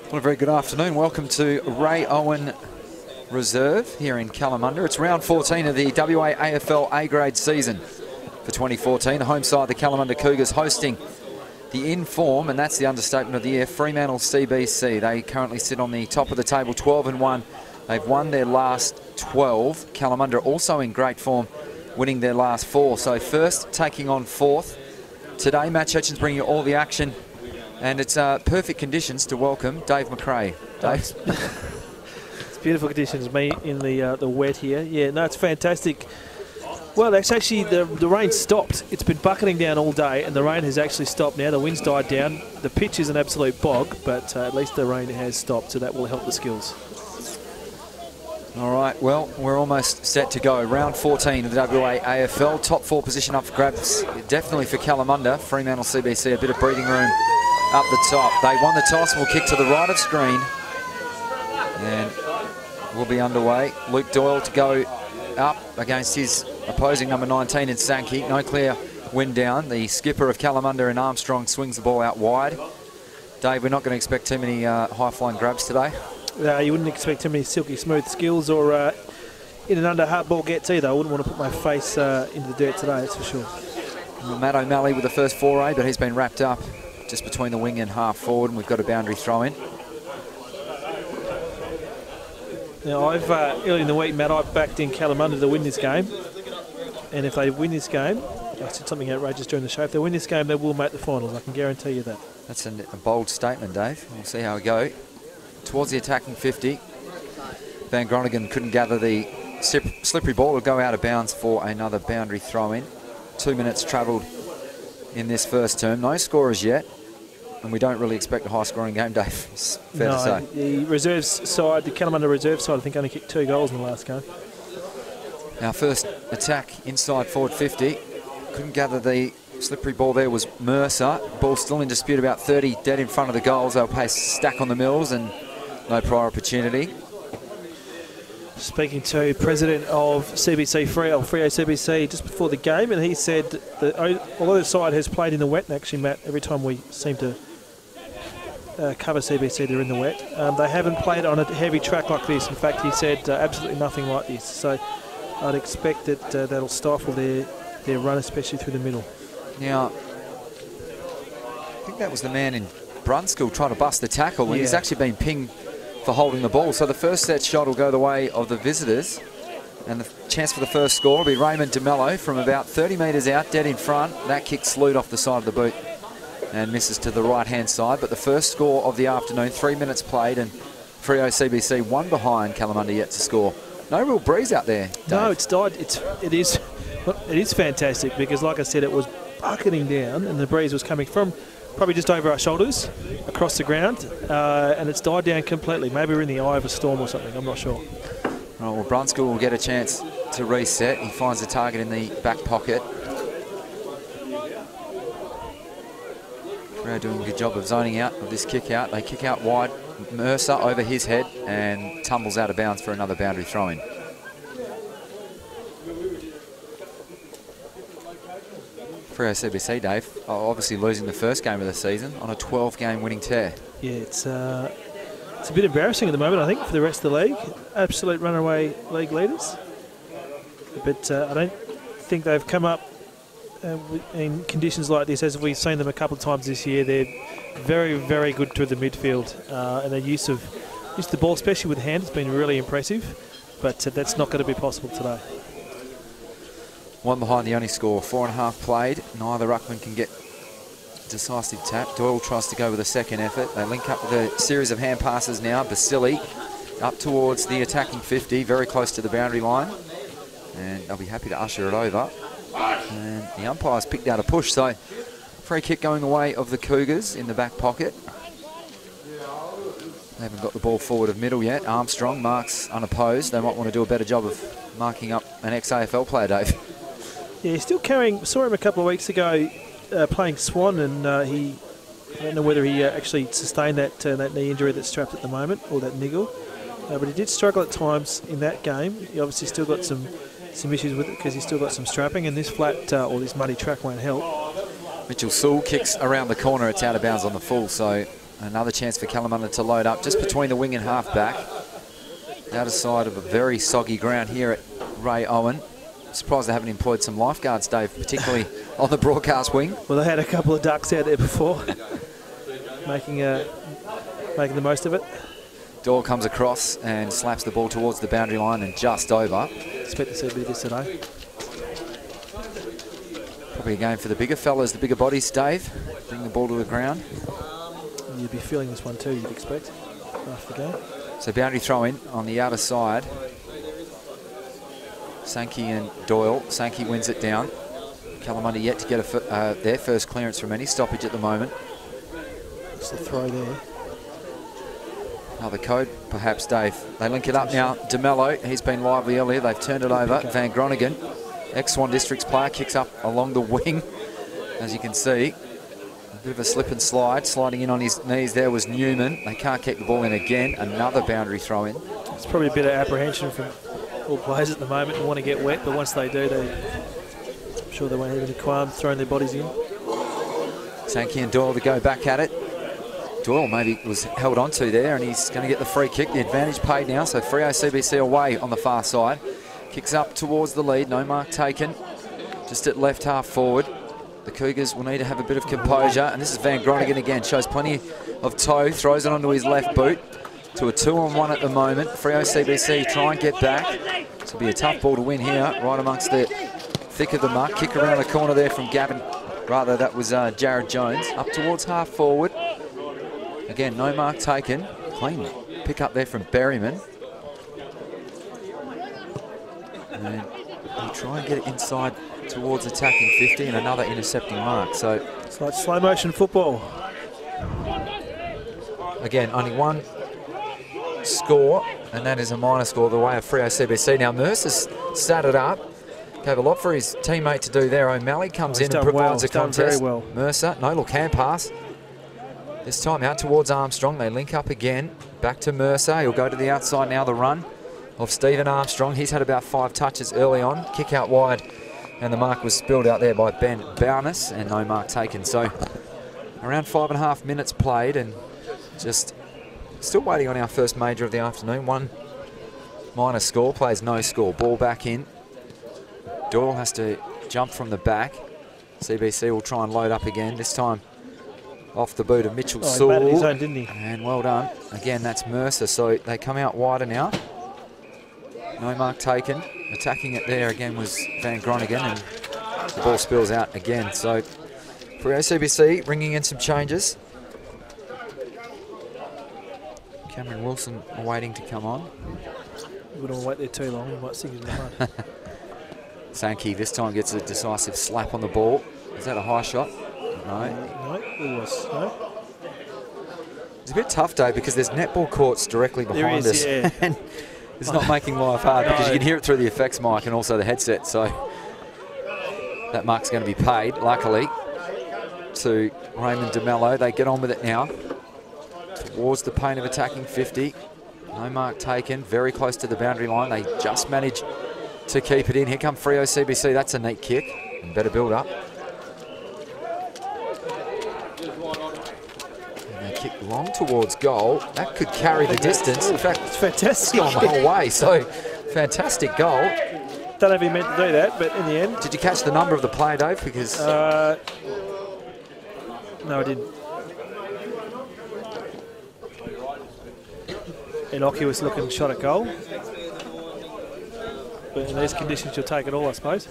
Well, a very good afternoon. Welcome to Ray Owen Reserve here in Kalamunda. It's round 14 of the WAAFL A-grade season for 2014. The home side, the Kalamunda Cougars, hosting the in-form, and that's the understatement of the year, Freo CBC. They currently sit on the top of the table, 12-1. They've won their last 12. Kalamunda also in great form, winning their last 4. So first taking on fourth. Today, Matt Chechen's bringing you all the action. And it's perfect conditions to welcome Dave McRae. Dave? It's beautiful conditions, me in the wet here. Yeah, no, it's fantastic. Well, it's actually, the rain stopped. It's been bucketing down all day, and the rain has actually stopped now. The wind's died down. The pitch is an absolute bog, but at least the rain has stopped, so that will help the skills. All right, well, we're almost set to go. Round 14 of the WAAFL. Top 4 position up for grabs. Definitely for Kalamunda. Fremantle CBC, a bit of breathing room up the top. They won the toss and will kick to the right of screen. And we'll be underway. Luke Doyle to go up against his opposing number 19 in Sankey. No clear wind down. The skipper of Kalamunda in Armstrong swings the ball out wide. Dave, we're not going to expect too many high-flying grabs today. You wouldn't expect too many silky smooth skills or in and under hard ball gets either. I wouldn't want to put my face into the dirt today, that's for sure. Well, Matt O'Malley with the first foray, but he's been wrapped up just between the wing and half forward, and we've got a boundary throw in. Now, early in the week, Matt, I backed in Kalamunda to win this game. And if they win this game, I said something outrageous during the show, if they win this game, they will make the finals. I can guarantee you that. That's a bold statement, Dave. We'll see how we go. Towards the attacking 50. Van Groningen couldn't gather the slippery ball. Will go out of bounds for another boundary throw in. 2 minutes travelled in this first term. No scorers yet. And we don't really expect a high-scoring game, Dave. It's fair to say. The reserves side, the Kalamunda reserve side, I think only kicked 2 goals in the last game. Our first attack inside forward 50. Couldn't gather the slippery ball there was Mercer. Ball still in dispute about 30 dead in front of the goals. They'll play stack on the mills and no prior opportunity. Speaking to President of CBC Freo CBC just before the game, and he said that although the side has played in the wet, and actually, Matt, every time we seem to cover CBC, they're in the wet. They haven't played on a heavy track like this. In fact, he said absolutely nothing like this. So I'd expect that that'll stifle their run, especially through the middle. Now, I think that was the man in Brunskill trying to bust the tackle, and he's actually been pinged for holding the ball. So the first set shot will go the way of the visitors, and the chance for the first score will be Raymond DeMello from about 30 metres out, dead in front. That kick slewed off the side of the boot and misses to the right-hand side. But the first score of the afternoon, 3 minutes played, and Freo CBC 1 behind, Kalamunda yet to score. No real breeze out there, Dave. No, it's died. It is fantastic because, like I said, it was bucketing down and the breeze was coming from probably just over our shoulders across the ground, and it's died down completely. Maybe we're in the eye of a storm or something, I'm not sure. Right, well, Brunskill will get a chance to reset. He finds the target in the back pocket. Freo doing a good job of zoning out of this kick out. They kick out wide. Mercer over his head and tumbles out of bounds for another boundary throw-in. Freo CBC, Dave, obviously losing the first game of the season on a 12-game winning tear. Yeah, it's a bit embarrassing at the moment, I think, for the rest of the league. Absolute runaway league leaders. But I don't think they've come up in conditions like this, as we've seen them a couple of times this year. They're very, very good through the midfield, and their use of the ball, especially with hand, has been really impressive. But that's not going to be possible today. 1 behind the only score, 4.5 played. Neither ruckman can get decisive tap. Doyle tries to go with a second effort. They link up with a series of hand passes now. Basili up towards the attacking 50, very close to the boundary line. And they'll be happy to usher it over. And the umpire's picked out a push, so free kick going the way of the Cougars in the back pocket. They haven't got the ball forward of middle yet. Armstrong marks unopposed. They might want to do a better job of marking up an ex-AFL player, Dave. Yeah, he's still carrying. Saw him a couple of weeks ago playing Swan, and I don't know whether he actually sustained that knee injury that's strapped at the moment, or that niggle. But he did struggle at times in that game. He obviously still got some issues with it because he's still got some strapping, and this flat or this muddy track won't help. Mitchell Sewell kicks around the corner. It's out of bounds on the full, so Another chance for Kalamunda to load up just between the wing and half back. The outer side of a very soggy ground here at Ray Owen. Surprised they haven't employed some lifeguards, Dave, particularly on the broadcast wing. Well, they had a couple of ducks out there before, making the most of it. Doyle comes across and slaps the ball towards the boundary line and just over. Expect to see a bit of this today. Probably a game for the bigger fellas, the bigger bodies, Dave. Bring the ball to the ground. You'd be feeling this one too, you'd expect, after the game. So boundary throw in on the outer side. Sankey and Doyle. Sankey wins it down. Kalamunda yet to get their first clearance from any stoppage at the moment. It's the throw there. Another code, perhaps, Dave. They link it up now. DeMello, he's been lively earlier. They've turned it over. Van Groningen, ex-Swan Districts player, kicks up along the wing. As you can see, a bit of a slip and slide. Sliding in on his knees there was Newman. They can't kick the ball in again. Another boundary throw in. It's probably a bit of apprehension from all players at the moment and want to get wet, but once they do, I'm sure they won't have any qualm throwing their bodies in. Sankey and Doyle to go back at it. Doyle maybe was held onto there, and he's going to get the free kick. The advantage paid now, so Freo CBC away on the far side. Kicks up towards the lead, no mark taken. Just at left half forward. The Cougars will need to have a bit of composure, and this is Van Groningen again. Shows plenty of toe, throws it onto his left boot. To a 2-on-1 at the moment. Freo CBC try and get back. This will be a tough ball to win here, right amongst the thick of the muck. Kick around the corner there from Gavin. Rather, that was Jared Jones. Up towards half forward. Again, no mark taken. Clean pick up there from Berryman. And he'll try and get it inside towards attacking 50 and another intercepting mark. So it's like slow motion football. Again, only one score, and that is a minor score the way of Freo CBC. Now Mercer's started up, gave a lot for his teammate to do there. O'Malley comes in and provides a contest. Very well. Mercer, no look, hand pass. This time out towards Armstrong. They link up again. Back to Mercer. He'll go to the outside now. The run of Stephen Armstrong. He's had about 5 touches early on. Kick out wide, and the mark was spilled out there by Ben Bowness, and no mark taken. So around 5.5 minutes played, and just still waiting on our first major of the afternoon. One minor score, plays no score. Ball back in. Doyle has to jump from the back. CBC will try and load up again. This time off the boot of Mitchell Sewell. He batted his own, didn't he? And well done. Again, that's Mercer. So they come out wider now. No mark taken. Attacking it there again was Van Groningen, and the ball spills out again. So Freo CBC ringing in some changes. Cameron Wilson waiting to come on. We wouldn't want to wait there too long. We might sink in the mud. Sankey this time gets a decisive slap on the ball. Is that a high shot? No. No, it was. No. It's a bit tough, Dave, because there's netball courts directly behind us. Yeah. And it's not making life hard because you can hear it through the effects mic and also the headset. So that mark's going to be paid, luckily, to Raymond DeMello. They get on with it now. Towards the paint of attacking 50. No mark taken. Very close to the boundary line. They just manage to keep it in. Here come Freo CBC. That's a neat kick. And better build up. And they kick long towards goal. That could carry the distance. In fact, it's fantastic. It's gone the whole way. So, fantastic goal. Don't know if he meant to do that, but in the end. Did you catch the number of the play, Dave? Because no, I didn't. Innocuous looking shot at goal. But in these conditions, you'll take it all, I suppose.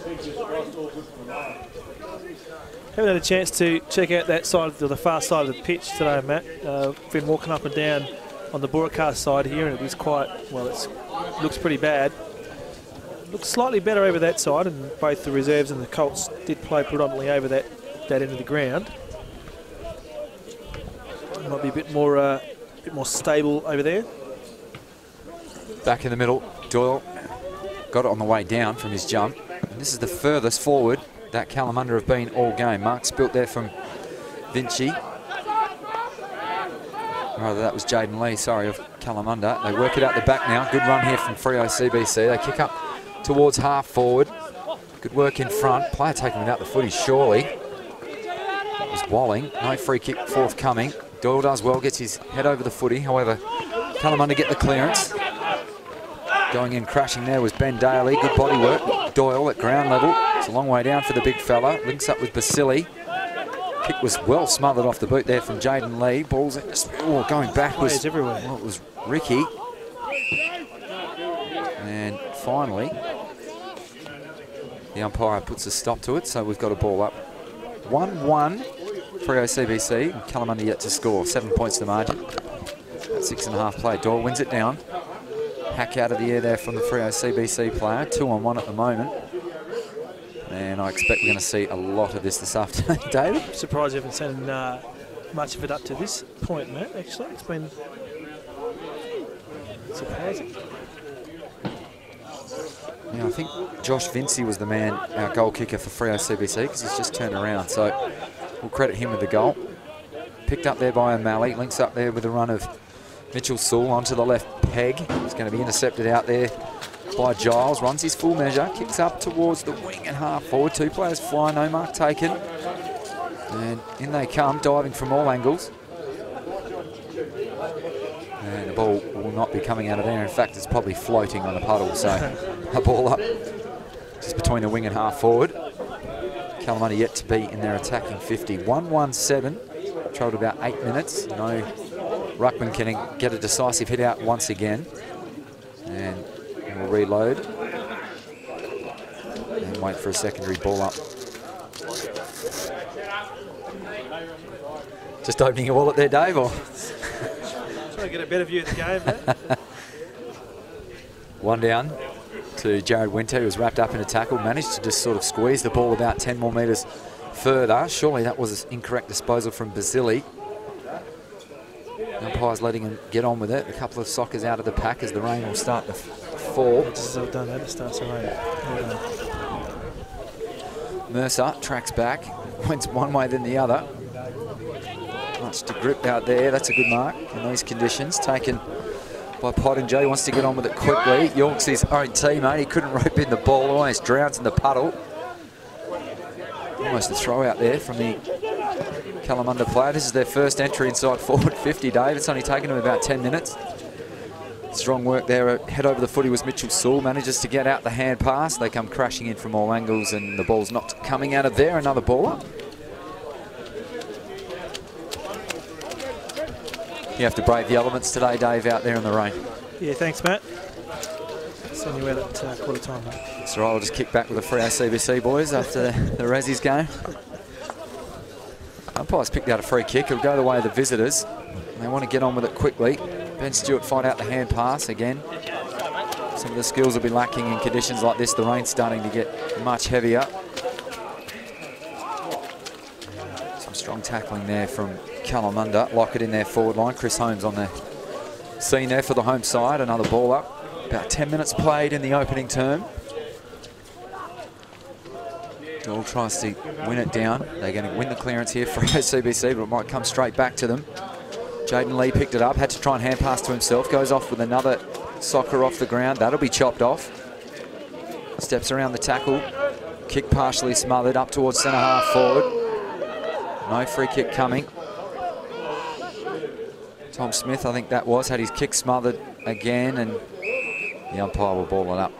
Haven't had a chance to check out that side, the far side of the pitch today, Matt. Been walking up and down on the broadcast side here, and it is quite, well, it looks pretty bad. It looks slightly better over that side, and both the reserves and the Colts did play predominantly over that end of the ground. It might be a bit more stable over there. Back in the middle, Doyle got it on the way down from his jump. And this is the furthest forward that Kalamunda have been all game. Mark spilt there from Vinci. Rather, that was Jaden Lee, sorry, of Kalamunda. They work it out the back now. Good run here from Freo CBC. They kick up towards half forward. Good work in front. Player taking without the footy, surely. That was Walling. No free kick forthcoming. Doyle does well, gets his head over the footy. However, Kalamunda get the clearance. Going in crashing there was Ben Daly. Good body work. Doyle at ground level. It's a long way down for the big fella. Links up with Basili. Kick was well smothered off the boot there from Jaden Lee. Ball's going back was everywhere. Well, it was Ricky. And finally, the umpire puts a stop to it, so we've got a ball up. 1-1, Freo CBC. And Kalamunda yet to score. 7 points to margin. 6.5 play. Doyle wins it down. Hack out of the air there from the Freo CBC player. 2-on-1 at the moment. And I expect we're going to see a lot of this afternoon, David. I'm surprised you haven't seen much of it up to this point, Matt, actually. It's been surprising. Yeah, I think Josh Vincey was the man, our goal kicker for Freo CBC, because he's just turned around. So we'll credit him with the goal. Picked up there by O'Malley. Links up there with a run of Mitchell Sewell onto the left peg. He's going to be intercepted out there by Giles. Runs his full measure. Kicks up towards the wing and half forward. 2 players fly, no mark taken. And in they come, diving from all angles. And the ball will not be coming out of there. In fact, it's probably floating on a puddle. So a ball up just between the wing and half forward. Kalamunda yet to be in their attacking 50. 1-1-7. Trailed about 8 minutes. No ruckman can get a decisive hit out once again. And we'll reload. And wait for a secondary ball up. Just opening a wallet there, Dave, or? Trying to get a better view of the game, mate. One down to Jared Winter, who was wrapped up in a tackle. Managed to just sort of squeeze the ball about 10 more metres further. Surely that was an incorrect disposal from Basili. Umpire's letting him get on with it. A couple of sockers out of the pack as the rain will start to fall. Just as I've done that, it starts to rain. Well done. Mercer tracks back, went one way then the other. Much to grip out there. That's a good mark in these conditions. Taken by Pottinger. He wants to get on with it quickly. York's his own teammate. He couldn't rope in the ball. Almost drowns in the puddle. Almost a throw out there from the Kalamunda player. This is their first entry inside forward 50, Dave. It's only taken them about 10 minutes. Strong work there. Head over the footy was Mitchell Sewell. Manages to get out the hand pass. They come crashing in from all angles and the ball's not coming out of there. Another ball up. You have to brave the elements today, Dave, out there in the rain. Yeah, thanks, Matt. Send you out at quarter time, mate. That's right, I'll just kick back with the Freo CBC boys after the Razzies game. Umpire's picked out a free kick. It'll go the way of the visitors. They want to get on with it quickly. Ben Stewart find out the hand pass again. Some of the skills will be lacking in conditions like this. The rain's starting to get much heavier. Some strong tackling there from Kalamunda. Lock it in their forward line. Chris Holmes on the scene there for the home side. Another ball up. About 10 minutes played in the opening term. Doyle tries to win it down. They're going to win the clearance here for CBC, but it might come straight back to them. Jaden Lee picked it up, had to try and hand pass to himself. Goes off with another soccer off the ground. That'll be chopped off. Steps around the tackle. Kick partially smothered up towards centre half forward. No free kick coming. Tom Smith, I think that was, had his kick smothered again, and the umpire will ball it up.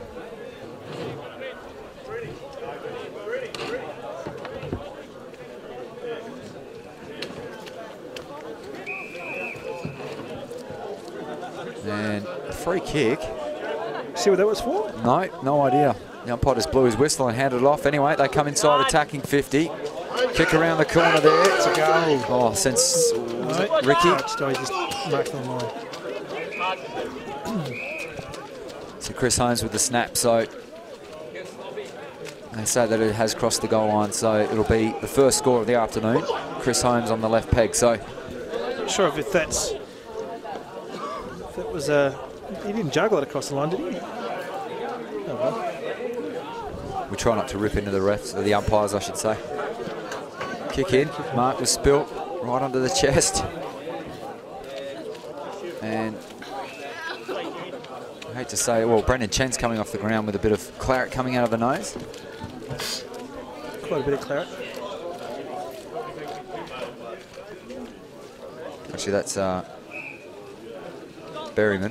And a free kick. See what that was for? No, no idea. The umpire just blew his whistle and handed it off. Anyway, they come inside attacking 50. Kick around the corner there. It's a goal. Oh, since Ricky. Just marked on line. So Chris Holmes with the snap. So they say that it has crossed the goal line. So it'll be the first score of the afternoon. Chris Holmes on the left peg. So not sure if that's. That was he didn't juggle it across the line, did he? Oh, well. We try not to rip into the refs, or the umpires, I should say. Kick in. Mark was spilt right onto the chest. And I hate to say, well, Brendan Chen's coming off the ground with a bit of claret coming out of the nose. Quite a bit of claret. Actually, that's Berryman.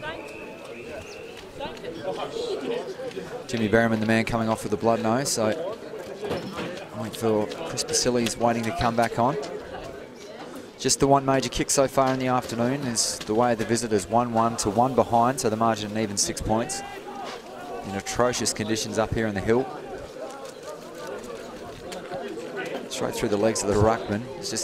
Jimmy Berryman, the man coming off with the blood nose. So I think for Chris Basili's waiting to come back on. Just the one major kick so far in the afternoon is the way the visitors 1-1 to 1 behind, so the margin an even 6 points. In atrocious conditions up here in the hill. Straight through the legs of the ruckman.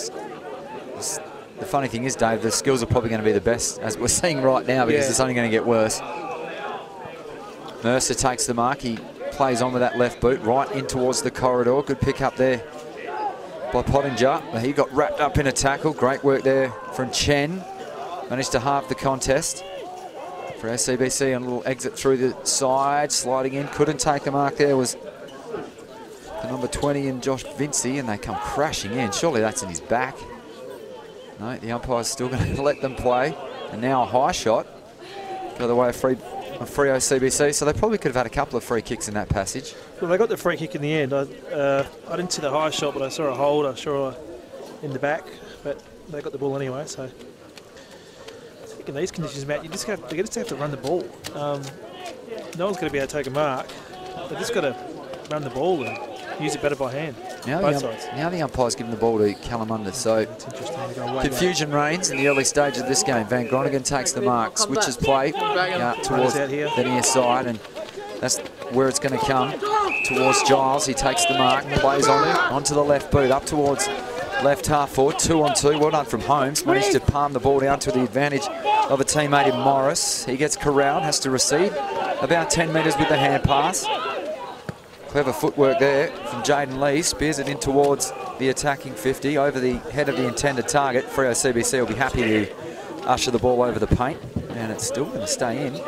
The funny thing is, Dave, the skills are probably going to be the best as we're seeing right now, because it's only going to get worse. Mercer takes the mark. He plays on with that left boot right in towards the corridor. Good pick up there by Pottinger. He got wrapped up in a tackle. Great work there from Chen. Managed to halve the contest. For CBC, a little exit through the side, sliding in. Couldn't take the mark there. Was the number 20 and Josh Vincey, and they come crashing in. Surely that's in his back. No, the umpire's still going to let them play. And now a high shot. Go the way of Freo CBC, so they probably could have had a couple of free kicks in that passage. Well, they got the free kick in the end. I didn't see the high shot, but I saw a hold. I saw a in the back, but they got the ball anyway. So I think in these conditions, Matt, you just have to run the ball. No one's going to be able to take a mark. They just got to run the ball and use it better by hand. Now the umpire's giving the ball to Kalamunda, so confusion reigns in the early stage of this game. Van Groningen takes the mark, switches play towards the near side, and that's where it's going to come, towards Giles. He takes the mark, plays on it, onto the left boot, up towards left half forward, 2-on-2. Well done from Holmes, managed to palm the ball down to the advantage of a teammate in Morris. He gets corralled, has to recede about 10 metres with the hand pass. Clever footwork there from Jaden Lee. Spears it in towards the attacking 50 over the head of the intended target. Freo CBC will be happy to usher the ball over the paint, and it's still going to stay in.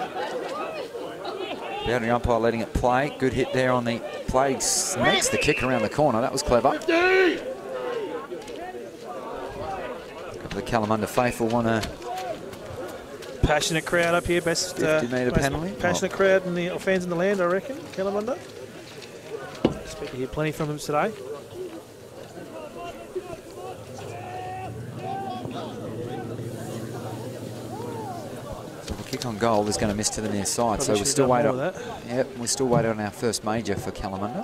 Boundary umpire letting it play. Good hit there on the play. Makes the kick around the corner. That was clever. The Kalamunda faithful want a passionate crowd up here. Best 50-metre penalty. Passionate crowd and the fans in the land, I reckon. Kalamunda. Expect to hear plenty from them today. So the kick on goal is going to miss to the near side. Probably so we're still waiting. Yep, we're still waiting on our first major for Kalamunda.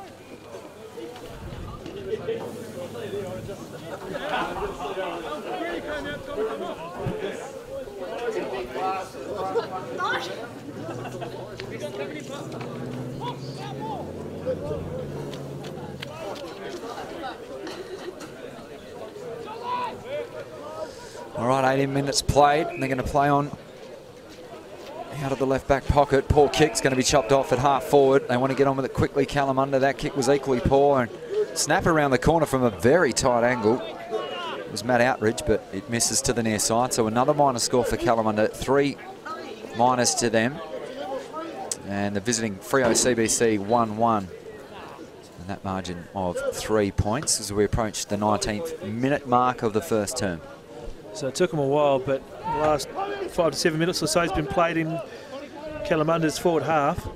All right, 18 minutes played, and they're going to play on out of the left back pocket. Poor kick's going to be chopped off at half forward. They want to get on with it quickly. Kalamunda, that kick was equally poor, and snap around the corner from a very tight angle. It was Matt Outridge, but it misses to the near side. So another minus score for Kalamunda, 3 minus to them. And the visiting Freo CBC 1-1. And that margin of 3 points as we approach the 19th minute mark of the first term. So it took them a while, but the last 5 to 7 minutes or so has been played in Kalamunda's forward half.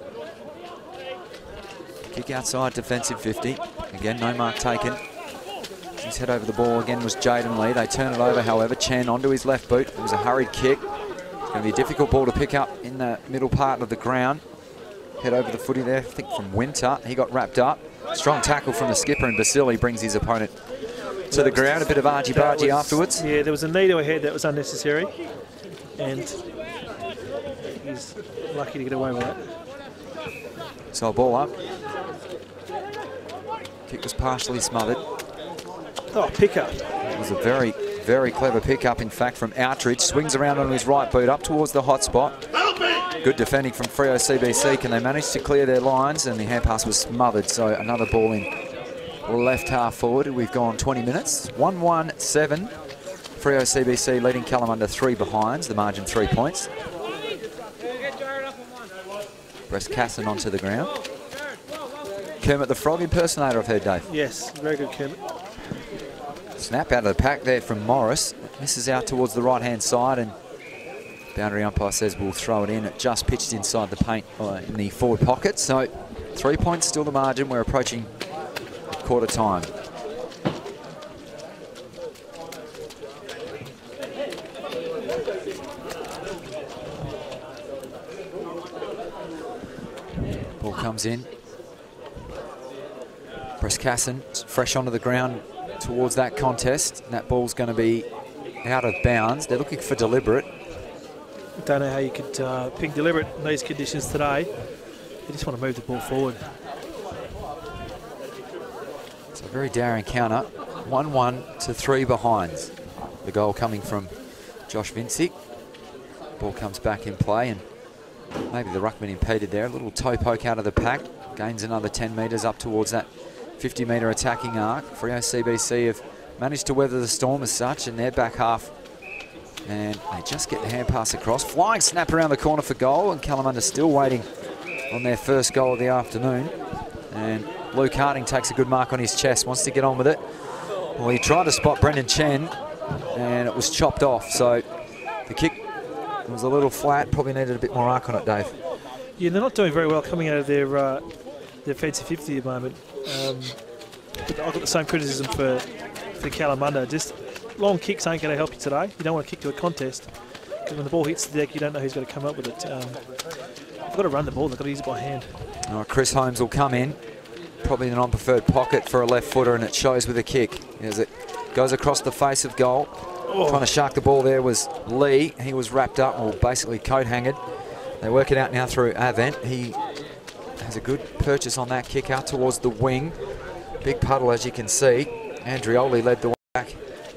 Kick outside, defensive 50. Again, no mark taken. His head over the ball again was Jaden Lee. They turn it over, however. Chen onto his left boot. It was a hurried kick. It's going to be a difficult ball to pick up in the middle part of the ground. Head over the footy there, I think from Winter. He got wrapped up. Strong tackle from the skipper, and Basili brings his opponent to the ground. A bit of argy-bargy afterwards. Yeah, there was a knee to a head that was unnecessary, and he's lucky to get away with that. So a ball up. Kick was partially smothered. Oh, pick-up. It was a very, very clever pick-up, in fact, from Outridge. Swings around on his right boot, up towards the hot spot. Good defending from Freo CBC. Can they manage to clear their lines? And the hand pass was smothered, so another ball in left half forward. We've gone 20 minutes. 1-1-7. Freo CBC leading Kalamunda 3 behinds. The margin 3 points. Brest Casson onto the ground. Kermit the Frog impersonator, I've heard, Dave. Yes, very good, Kermit. Snap out of the pack there from Morris. Misses out towards the right-hand side, and boundary umpire says we'll throw it in. It just pitched inside the paint in the forward pocket. So 3 points still the margin. We're approaching quarter time. comes in. Breskassin fresh onto the ground towards that contest. And that ball's going to be out of bounds. They're looking for deliberate. Don't know how you could pick deliberate in these conditions today. You just want to move the ball forward. It's a very daring counter. 1-1 to 3 behinds. The goal coming from Josh Vincic. Ball comes back in play, and maybe the ruckman impeded there. A little toe poke out of the pack. Gains another 10 metres up towards that 50-metre attacking arc. Freo CBC have managed to weather the storm as such, and their back half. And they just get the hand pass across. Flying snap around the corner for goal, and Kalamunda still waiting on their first goal of the afternoon. And Luke Harding takes a good mark on his chest, wants to get on with it. Well, he tried to spot Brendan Chen, and it was chopped off. So the kick was a little flat, probably needed a bit more arc on it, Dave. Yeah, they're not doing very well coming out of their offensive 50 at the moment. But I've got the same criticism for Kalamunda. Just long kicks ain't going to help you today. You don't want to kick to a contest, because when the ball hits the deck, you don't know who's going to come up with it. They've got to run the ball. They've got to use it by hand. All right, Chris Holmes will come in, probably the non-preferred pocket for a left footer, and it shows with a kick as it goes across the face of goal. Trying to shark the ball there was Lee. He was wrapped up, or basically coat-hanged. They work it out now through Avent. He has a good purchase on that kick out towards the wing. Big puddle, as you can see. Andrioli led the way back.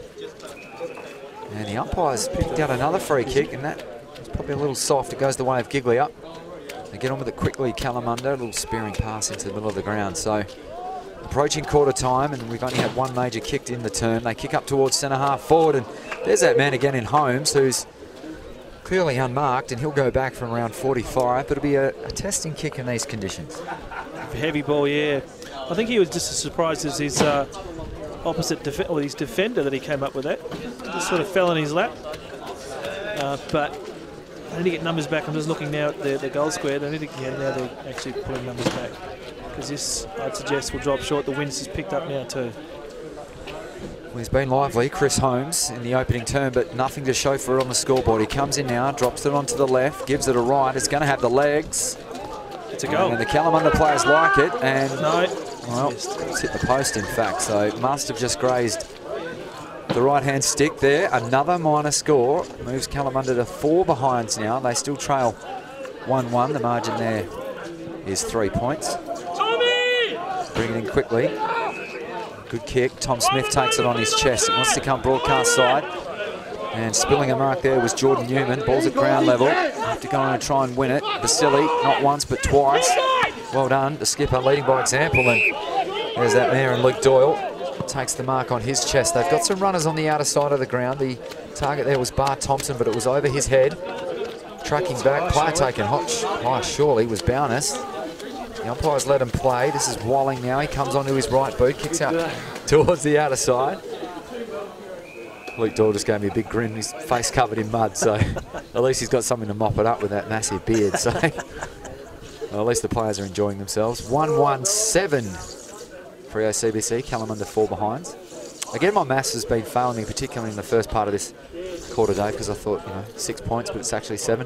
And the umpires picked out another free kick, and that was probably a little soft. It goes the way of Giglia. They get on with it quickly, Kalamunda. A little spearing pass into the middle of the ground. So approaching quarter time, and we've only had one major kicked in the term. They kick up towards centre half forward, and there's that man again in Holmes, who's clearly unmarked, and he'll go back from around 45, but it'll be a testing kick in these conditions. Heavy ball, yeah. I think he was just as surprised as his his defender that he came up with that. Just sort of fell in his lap. But I need to get numbers back. I'm just looking now at the goal square. Now they're actually pulling numbers back, because this, I'd suggest, will drop short. The wind's just picked up now too. Well, he's been lively, Chris Holmes, in the opening term, but nothing to show for it on the scoreboard. He comes in now, drops it onto the left, gives it a right. It's going to have the legs. It's a goal. And the Kalamunda players like it. And no, well, it's hit the post, in fact, so it must have just grazed the right-hand stick there. Another minor score. Moves Kalamunda to 4 behinds now. They still trail 1-1. The margin there is 3 points. Bring it in quickly. Good kick. Tom Smith takes it on his chest. It wants to come broadcast side. And spilling a mark there was Jordan Newman. Ball's at ground level. Have to go on and try and win it. Basili, not once but twice. Well done. The skipper leading by example. And there's that there, and Luke Doyle takes the mark on his chest. They've got some runners on the outer side of the ground. The target there was Bart Thompson, but it was over his head. Tracking back. Player taken high, surely, was Bowness. The umpires let him play. This is Walling now. He comes onto his right boot, kicks out towards the outer side. Luke Doyle just gave me a big grin. His face covered in mud, so at least he's got something to mop it up with that massive beard. So well, at least the players are enjoying themselves. 1-1-7 Freo CBC. Kalamunda 4 behinds. Again, my maths has been failing me, particularly in the first part of this quarter, Dave, because I thought, 6 points, but it's actually 7.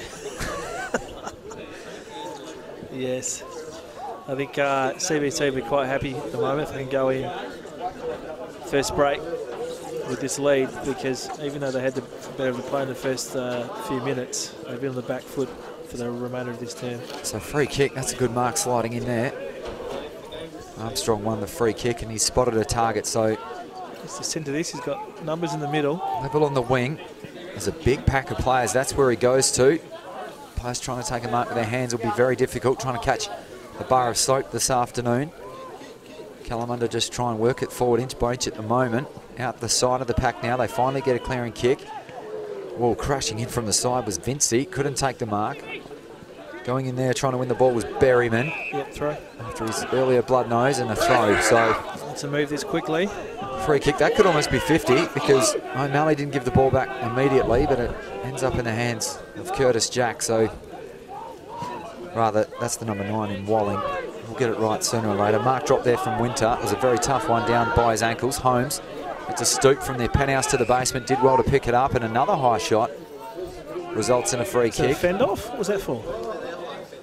Yes. I think CBC will be quite happy at the moment if they can go in first break with this lead, because even though they had the better of the play in the first few minutes, they've been on the back foot for the remainder of this term. So free kick, that's a good mark sliding in there. Armstrong won the free kick, and he's spotted a target, so just to send to this, he's got numbers in the middle. Level on the wing. There's a big pack of players. That's where he goes to. Players trying to take a mark with their hands will be very difficult, trying to catch the bar of soap this afternoon. Kalamunda just try and work it forward inch by inch at the moment. Out the side of the pack now. They finally get a clearing kick. Well, crashing in from the side was Vincey. Couldn't take the mark. Going in there trying to win the ball was Berryman. Yep, throw. After his earlier blood nose and a throw. So let's move this quickly. Free kick. That could almost be 50, because O'Malley didn't give the ball back immediately, but it ends up in the hands of Curtis Jack. So rather, that's the number 9 in Walling. We'll get it right sooner or later. Mark dropped there from Winter. It was a very tough one down by his ankles. Holmes, it's a stoop from the penthouse to the basement. Did well to pick it up, and another high shot results in a free kick. Fend off? What was that for? The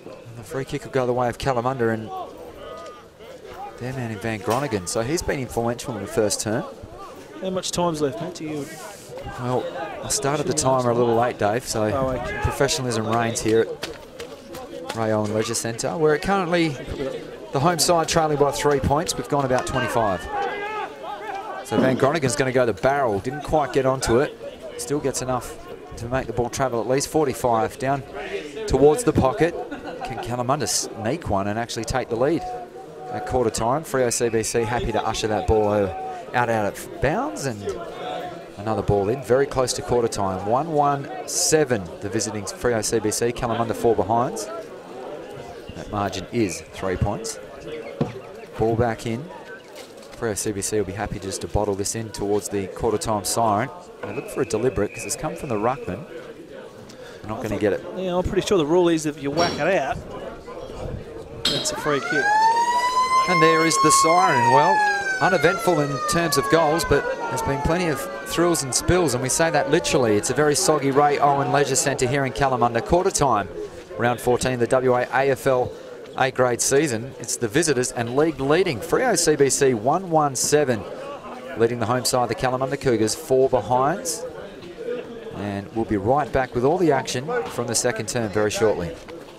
Free kick will go the way of Kalamunda and their man in Van Groningen. So he's been influential in the first term. How much time's left, Matt? Well, I started the timer a little late, Dave, so professionalism reigns here at Ray Owen Leisure Centre. We're currently the home side trailing by 3 points. We've gone about 25. So Van Groningen's going to go the barrel. Didn't quite get onto it. Still gets enough to make the ball travel at least 45. Down towards the pocket. Can Kalamunda sneak one and actually take the lead at quarter time? Freo CBC happy to usher that ball out of bounds, and another ball in. Very close to quarter time. 1-1-7 the visiting Freo CBC. Kalamunda 4 behinds. That margin is 3 points. Ball back in. Freo CBC will be happy just to bottle this in towards the quarter time siren. They look for a deliberate because it's come from the ruckman. They're not going to get it. Yeah, I'm pretty sure the rule is if you whack it out, it's a free kick. And there is the siren. Well, uneventful in terms of goals, but there's been plenty of thrills and spills, and we say that literally. It's a very soggy Ray Owen Leisure Centre here in Kalamunda. Quarter time, round 14, the WAAFL A-grade season. It's the visitors and league leading Freo CBC 1-1-7, leading the home side, the Kalamunda Cougars, 4 behinds. And we'll be right back with all the action from the second term very shortly.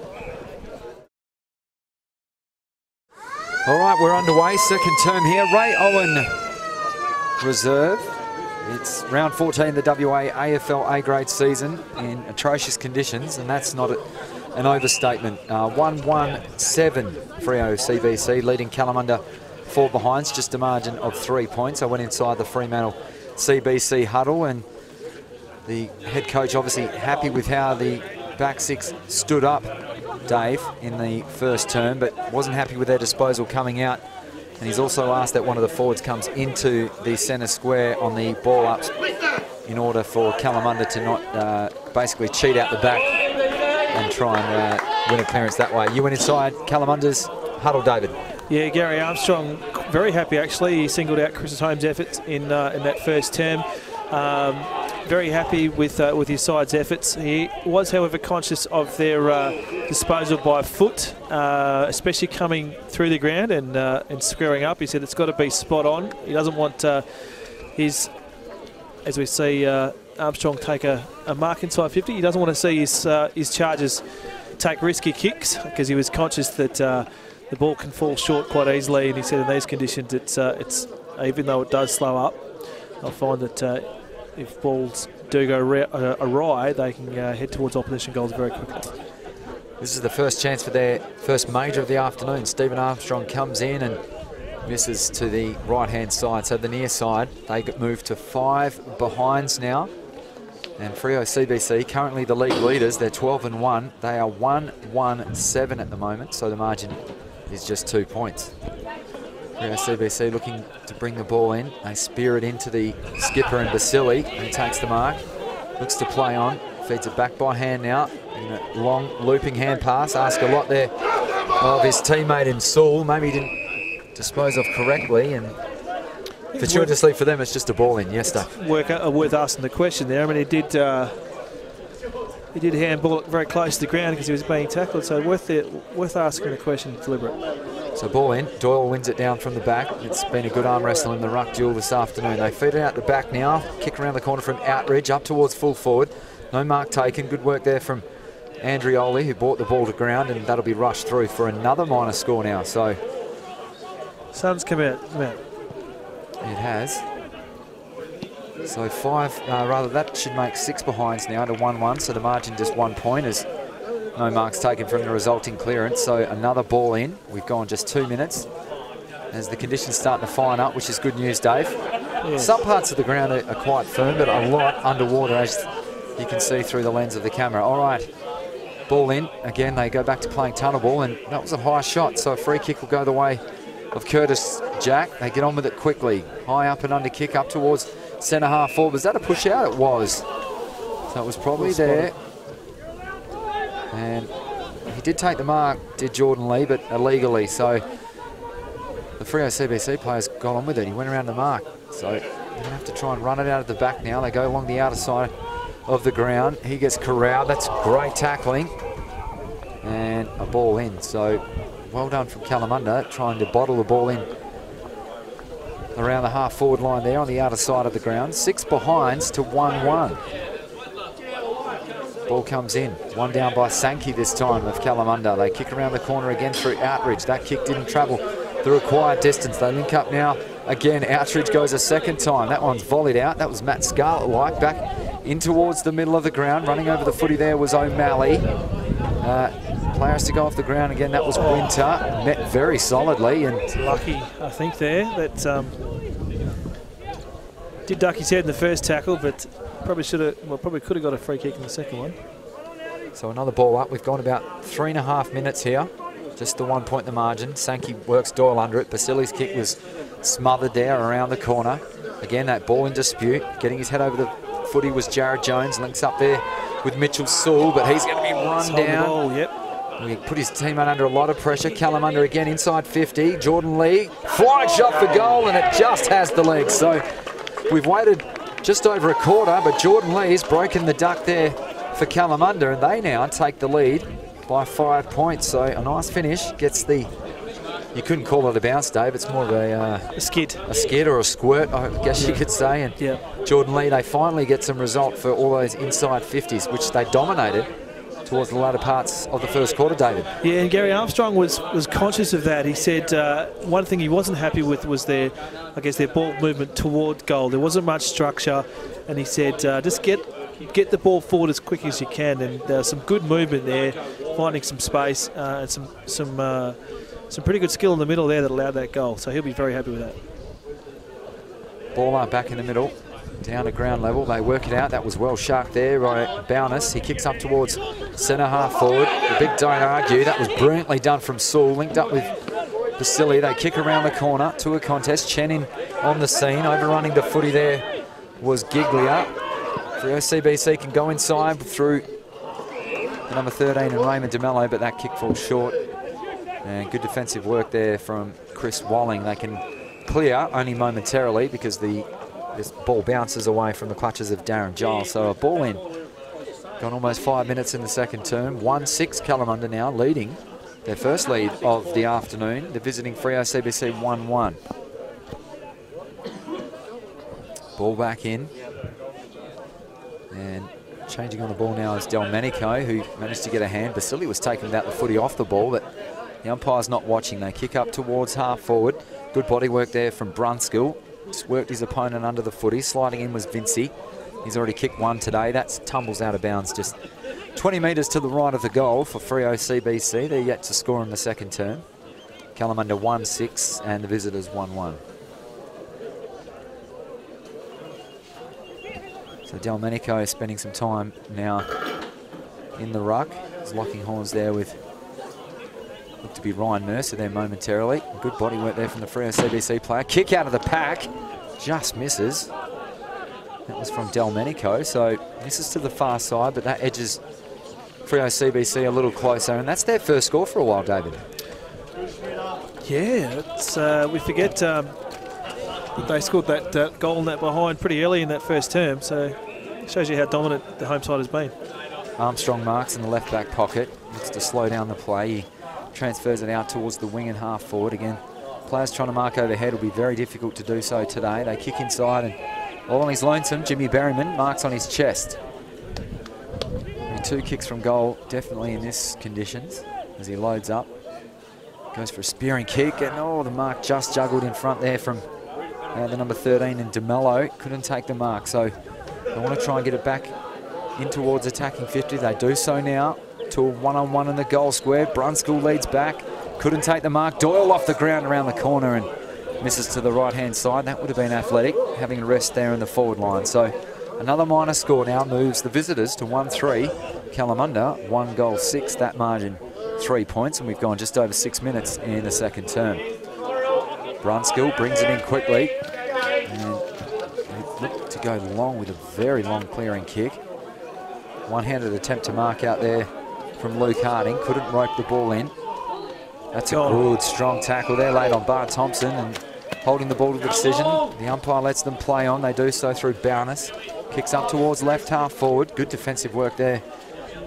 All right, we're underway, second term here. Ray Owen Reserve. It's round 14, the WAAFL A-grade season in atrocious conditions, and that's not an overstatement. 1-1-7 Freo CBC, leading Kalamunda 4 behinds, just a margin of 3 points. I went inside the Fremantle CBC huddle, and the head coach obviously happy with how the back six stood up, Dave, in the first term, but wasn't happy with their disposal coming out. And he's also asked that one of the forwards comes into the centre square on the ball ups in order for Kalamunda to not basically cheat out the back and try and win a clearance that way. You went inside Kalamunda's huddle, David. Yeah, Gary Armstrong, very happy actually. He singled out Chris Holmes' efforts in that first term. Very happy with his side's efforts. He was, however, conscious of their disposal by foot, especially coming through the ground and squaring up. He said it's got to be spot on. He doesn't want his, as we see Armstrong take a mark inside 50. He doesn't want to see his charges take risky kicks, because he was conscious that the ball can fall short quite easily. And he said in these conditions, it's even though it does slow up, I find that if balls do go awry, they can head towards opposition goals very quickly. This is the first chance for their first major of the afternoon. Stephen Armstrong comes in and misses to the right-hand side. So the near side, they move to 5 behinds now. And Freo CBC, currently the league leaders, they're 12-1. They are 1-1-7 at the moment, so the margin is just 2 points. Freo CBC looking to bring the ball in. They spear it into the skipper and Basili, and he takes the mark. Looks to play on, feeds it back by hand now. In a long looping hand pass. Ask a lot there of his teammate in Sewell. Maybe he didn't dispose of correctly, and fortuitously for them, it's just a ball in. Yes, Dave. Worth asking the question there. I mean, he did handball it very close to the ground because he was being tackled, so worth asking the question deliberate. So ball in, Doyle wins it down from the back. It's been a good arm wrestle in the ruck duel this afternoon. They feed it out the back now, kick around the corner from Outridge, up towards full forward. No mark taken, good work there from Andrioli, who brought the ball to ground, and that'll be rushed through for another minor score now. So Sun's come out. It has. So that should make 6 behinds now to 1-1, so the margin just 1 point as no marks taken from the resulting clearance. So another ball in. We've gone just 2 minutes as the conditions starting to fine up, which is good news, Dave. Yeah. Some parts of the ground are quite firm, but a lot underwater, as you can see through the lens of the camera. All right, ball in. Again, they go back to playing tunnel ball, and that was a high shot, so a free kick will go the way of Curtis Jack. They get on with it quickly. High up and under kick up towards centre half forward. Was that a push out? It was. So it was probably there. And he did take the mark, did Jordan Lee, but illegally. So the Freo CBC players got on with it. He went around the mark. So they're going to have to try and run it out of the back now. They go along the outer side of the ground. He gets corralled. That's great tackling. and a ball in. So well done from Kalamunda, trying to bottle the ball in around the half-forward line there on the outer side of the ground. 6 behinds to 1-1. Ball comes in. One down by Sankey this time of Kalamunda. They kick around the corner again through Outridge. That kick didn't travel the required distance. They link up now again. Outridge goes a second time. That one's volleyed out. That was Matt Scarlett-like. Back in towards the middle of the ground. Running over the footy there was O'Malley. Players to go off the ground again. That was Winter. Met very solidly. And lucky, I think, there. That did duck his head in the first tackle, but probably should have, well, probably could have got a free kick in the second one. So another ball up. We've gone about 3.5 minutes here. Just the 1 point in the margin. Sankey works Doyle under it. Basili's kick was smothered there around the corner. Again, that ball in dispute. Getting his head over the footy was Jared Jones. Links up there with Mitchell Sewell, but he's going to be run down. Ball, yep. He put his teammate under a lot of pressure. Kalamunda again inside 50. Jordan Lee, flying shot for goal, and it just has the legs. So we've waited just over a quarter, but Jordan Lee's broken the duck there for Kalamunda, and they now take the lead by 5 points. So a nice finish. Gets the, you couldn't call it a bounce, Dave. It's more of a skid. A skid or a squirt, I guess you could say. And Jordan Lee, they finally get some result for all those inside 50s, which they dominated towards the latter parts of the first quarter, David. Yeah, and Gary Armstrong was conscious of that. He said one thing he wasn't happy with was their ball movement toward goal. There wasn't much structure, and he said just get the ball forward as quick as you can, and some good movement there, finding some space and some pretty good skill in the middle there that allowed that goal. So he'll be very happy with that. Ball up back in the middle. Down at ground level, they work it out. That was well sharked there by Bowness. He kicks up towards centre half forward. The big don't argue. That was brilliantly done from Sewell. Linked up with Basili. They kick around the corner to a contest. Chen in on the scene. Overrunning the footy there was Giglia. Freo CBC can go inside through the number 13 and Raymond DeMello, but that kick falls short. And good defensive work there from Chris Walling. They can clear only momentarily because this ball bounces away from the clutches of Darren Giles. So a ball in. Gone almost 5 minutes in the second term. 1-6 Kalamunda now leading their first lead of the afternoon. They're visiting Freo CBC 1-1. Ball back in. And changing on the ball now is Delmenico, who managed to get a hand. Basili was taking about the footy off the ball, but the umpire's not watching. They kick up towards half forward. Good body work there from Brunskill. Just worked his opponent under the footy. Sliding in was Vincey. He's already kicked one today. That tumbles out of bounds just 20 metres to the right of the goal for Freo CBC. They're yet to score in the second term. Kalamunda 1-6 and the visitors 1-1. So Delmenico is spending some time now in the ruck. He's locking horns there with, looked to be Ryan Mercer there momentarily. Good body work there from the Freo CBC player. Kick out of the pack, just misses. That was from Delmenico, so misses to the far side, but that edges Freo CBC a little closer, and that's their first score for a while, David. Yeah, it's, we forget that they scored that goal and that behind pretty early in that first term, so it shows you how dominant the home side has been. Armstrong marks in the left back pocket, looks to slow down the play. He transfers it out towards the wing and half forward. Again, players trying to mark overhead will be very difficult to do so today. They kick inside and all on his lonesome, Jimmy Berryman marks on his chest. And 2 kicks from goal, definitely in this conditions, as he loads up. Goes for a spearing kick, and oh, the mark just juggled in front there from the number 13 and DeMello. Couldn't take the mark, so they want to try and get it back in towards attacking 50. They do so now to a one-on-one in the goal square. Brunskill leads back, couldn't take the mark. Doyle off the ground around the corner and misses to the right-hand side. That would have been athletic, having a rest there in the forward line. So another minor score now moves the visitors to 1-3. Kalamunda, 1-6, that margin 3 points, and we've gone just over 6 minutes in the second term. Brunskill brings it in quickly, and looked to go long with a very long clearing kick. One-handed attempt to mark out there from Luke Harding, couldn't rope the ball in. That's a good, strong tackle there laid on Bart Thompson, and holding the ball to the decision. The umpire lets them play on. They do so through Bowness. Kicks up towards left half forward. Good defensive work there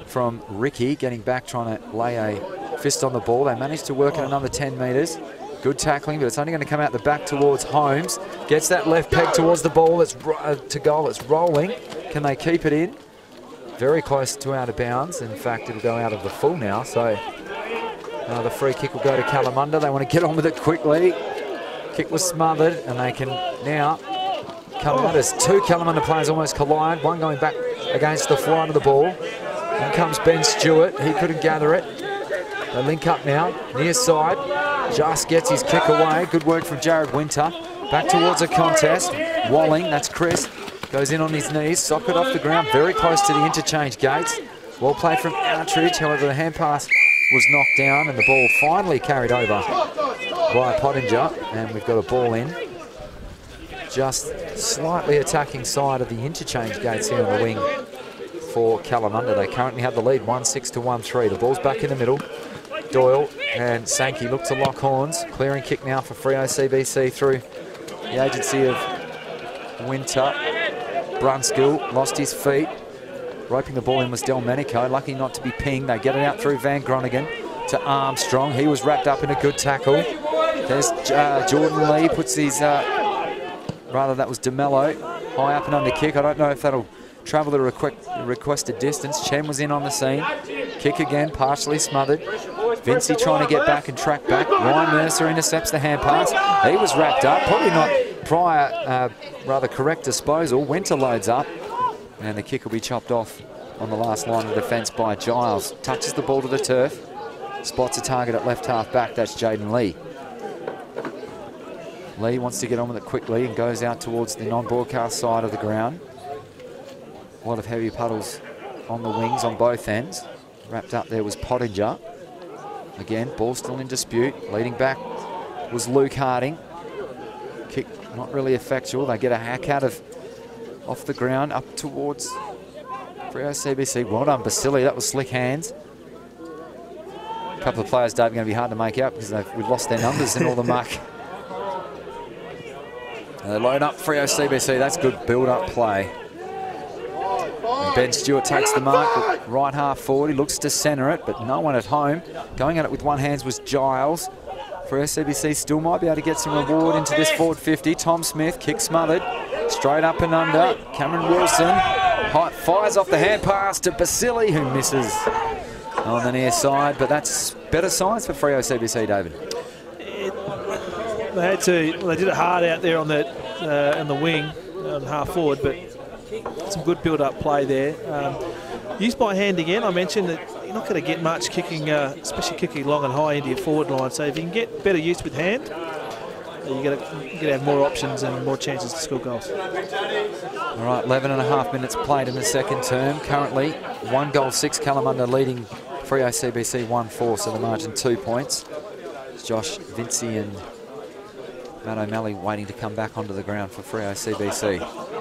from Ricky, getting back, trying to lay a fist on the ball. They managed to work in another 10 metres. Good tackling, but it's only going to come out the back towards Holmes. Gets that left peg towards the ball. It's to goal. It's rolling. Can they keep it in? Very close to out of bounds. In fact, it'll go out of the full now. So the free kick will go to Kalamunda. They want to get on with it quickly. Kick was smothered, and they can now Kalamunda's two Kalamunda players almost collide. One going back against the flight of the ball. In comes Ben Stewart. He couldn't gather it. They link up now, near side. Just gets his kick away. Good work from Jared Winter. Back towards a contest. Walling, that's Chris. Goes in on his knees. Socket off the ground, very close to the interchange gates. Well played from Outridge. However, the hand pass was knocked down and the ball finally carried over by Pottinger. And we've got a ball in. Just slightly attacking side of the interchange gates here on the wing for Kalamunda. They currently have the lead 1-6 to 1-3. The ball's back in the middle. Doyle and Sankey look to lock horns. Clearing kick now for Freo CBC through the agency of Winter. Brunskill lost his feet. Roping the ball in was Delmenico. Lucky not to be pinged. They get it out through Van Groningen to Armstrong. He was wrapped up in a good tackle. There's Jordan Lee puts his, rather that was DeMello, high up and under kick. I don't know if that'll travel the requested distance. Chen was in on the scene. Kick again, partially smothered. Vincey trying to get back and track back. Ryan Mercer intercepts the hand pass. He was wrapped up. Probably not prior, rather correct disposal. Winter loads up. And the kick will be chopped off on the last line of defence by Giles. Touches the ball to the turf. Spots a target at left half back. That's Jaden Lee. Lee wants to get on with it quickly and goes out towards the non-broadcast side of the ground. A lot of heavy puddles on the wings on both ends. Wrapped up there was Pottinger. Again, ball still in dispute. Leading back was Luke Harding. Kick not really effectual. They get a hack out of off the ground up towards Freo CBC. Well done, Basili. That was slick hands. A couple of players, Dave, are going to be hard to make out because we've lost their numbers in all the muck. And they load up Freo CBC. That's good build-up play. And Ben Stewart takes the mark, right half forward. He looks to centre it, but no one at home. Going at it with one hand was Giles. Freo CBC still might be able to get some reward into this forward 50. Tom Smith, kick smothered. Straight up and under. Cameron Wilson fires off the hand pass to Basili, who misses on the near side. But that's better signs for Freo CBC, David. They had to. Well, they did it hard out there on the wing, half forward, but some good build-up play there. Used by hand again. I mentioned that you're not going to get much kicking, especially kicking long and high into your forward line. So if you can get better use with hand, you're going to have more options and more chances to score goals. All right, 11.5 minutes played in the second term. Currently, 1 goal, 6 Kalamunda leading Freo CBC 1-4, so the margin 2 points. Josh Vincey and Matt O'Malley waiting to come back onto the ground for Freo CBC.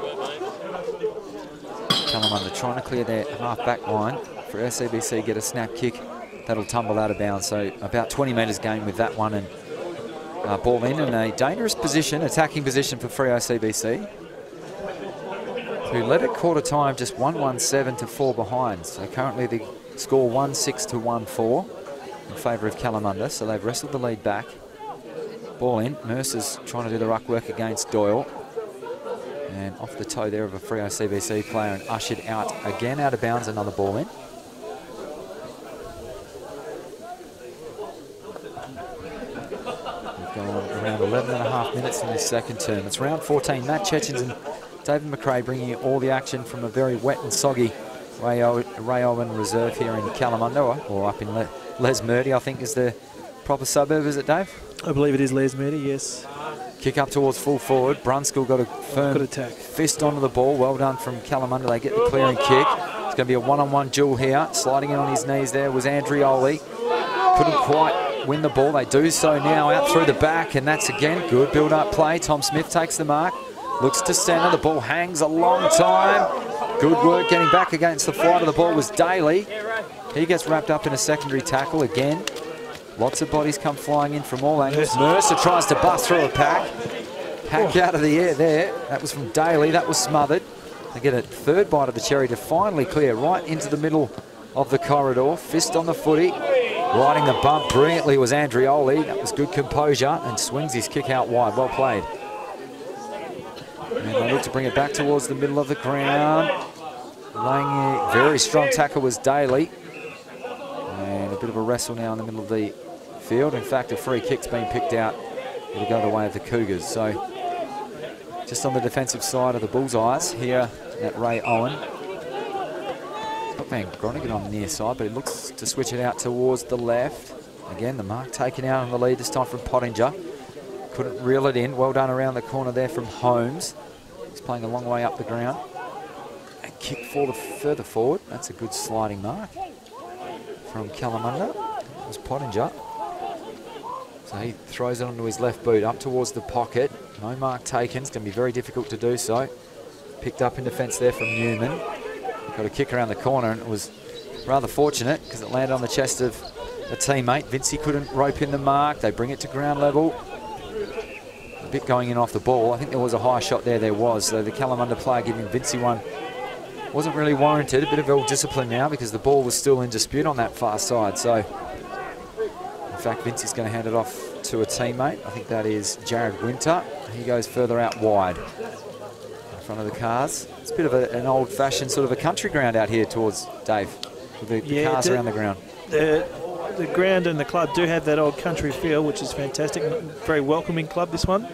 Kalamunda trying to clear their half-back line. Freo CBC get a snap kick that'll tumble out of bounds, so about 20 metres gain with that one, and ball in a dangerous position, attacking position for Freo CBC, who led at quarter time just 1-1-7 to 4 behind. So currently the score 1-6 to 1-4 in favour of Kalamunda. So they've wrestled the lead back. Ball in. Mercer's trying to do the ruck work against Doyle. And off the toe there of a Freo CBC player and ushered out again out of bounds, another ball in. Around 11.5 minutes in this second term. It's round 14. Matt Chechens and David McRae bringing you all the action from a very wet and soggy Ray Owen Reserve here in Kalamunda, or up in Les Murdy, I think is the proper suburb, is it, Dave? I believe it is Les Murdy, yes. Kick up towards full forward. Brunskill got a firm attack. Fist onto the ball. Well done from Kalamunda. They get the clearing kick. It's going to be a one-on-one duel here. Sliding in on his knees there was Andrioli. Couldn't quite win the ball. They do so now out through the back, and that's again good build-up play. Tom Smith takes the mark, looks to centre. The ball hangs a long time. Good work getting back against the flight of the ball was Daly. He gets wrapped up in a secondary tackle again. Lots of bodies come flying in from all angles. Mercer tries to bust through a pack. Hack out of the air there. That was from Daly. That was smothered. They get a third bite of the cherry to finally clear right into the middle of the corridor. Fist on the footy. Riding the bump brilliantly was Andrioli. That was good composure, and swings his kick out wide. Well played. And they look to bring it back towards the middle of the ground. Laying a very strong tackle was Daly. And a bit of a wrestle now in the middle of the field. In fact, a free kick's been picked out. It'll go the way of the Cougars. So just on the defensive side of the Bullseyes here at Ray Owen. Got Van Groningen on the near side, but it looks to switch it out towards the left. Again, the mark taken out on the lead, this time from Pottinger. Couldn't reel it in. Well done around the corner there from Holmes. He's playing a long way up the ground. A kick further forward. That's a good sliding mark from Kalamunda. It was Pottinger. So he throws it onto his left boot, up towards the pocket. No mark taken. It's going to be very difficult to do so. Picked up in defence there from Newman. Got a kick around the corner, and it was rather fortunate because it landed on the chest of a teammate. Vincey couldn't rope in the mark. They bring it to ground level. A bit going in off the ball. I think there was a high shot there. There was. So the Kalamunda player giving Vincey one wasn't really warranted. A bit of ill discipline now because the ball was still in dispute on that far side. So in fact, Vincey's going to hand it off to a teammate. I think that is Jared Winter. He goes further out wide in front of the cars. It's a bit of an old-fashioned sort of a country ground out here towards Dave, with the cars around the ground. The ground and the club do have that old country feel, which is fantastic. Very welcoming club, this one.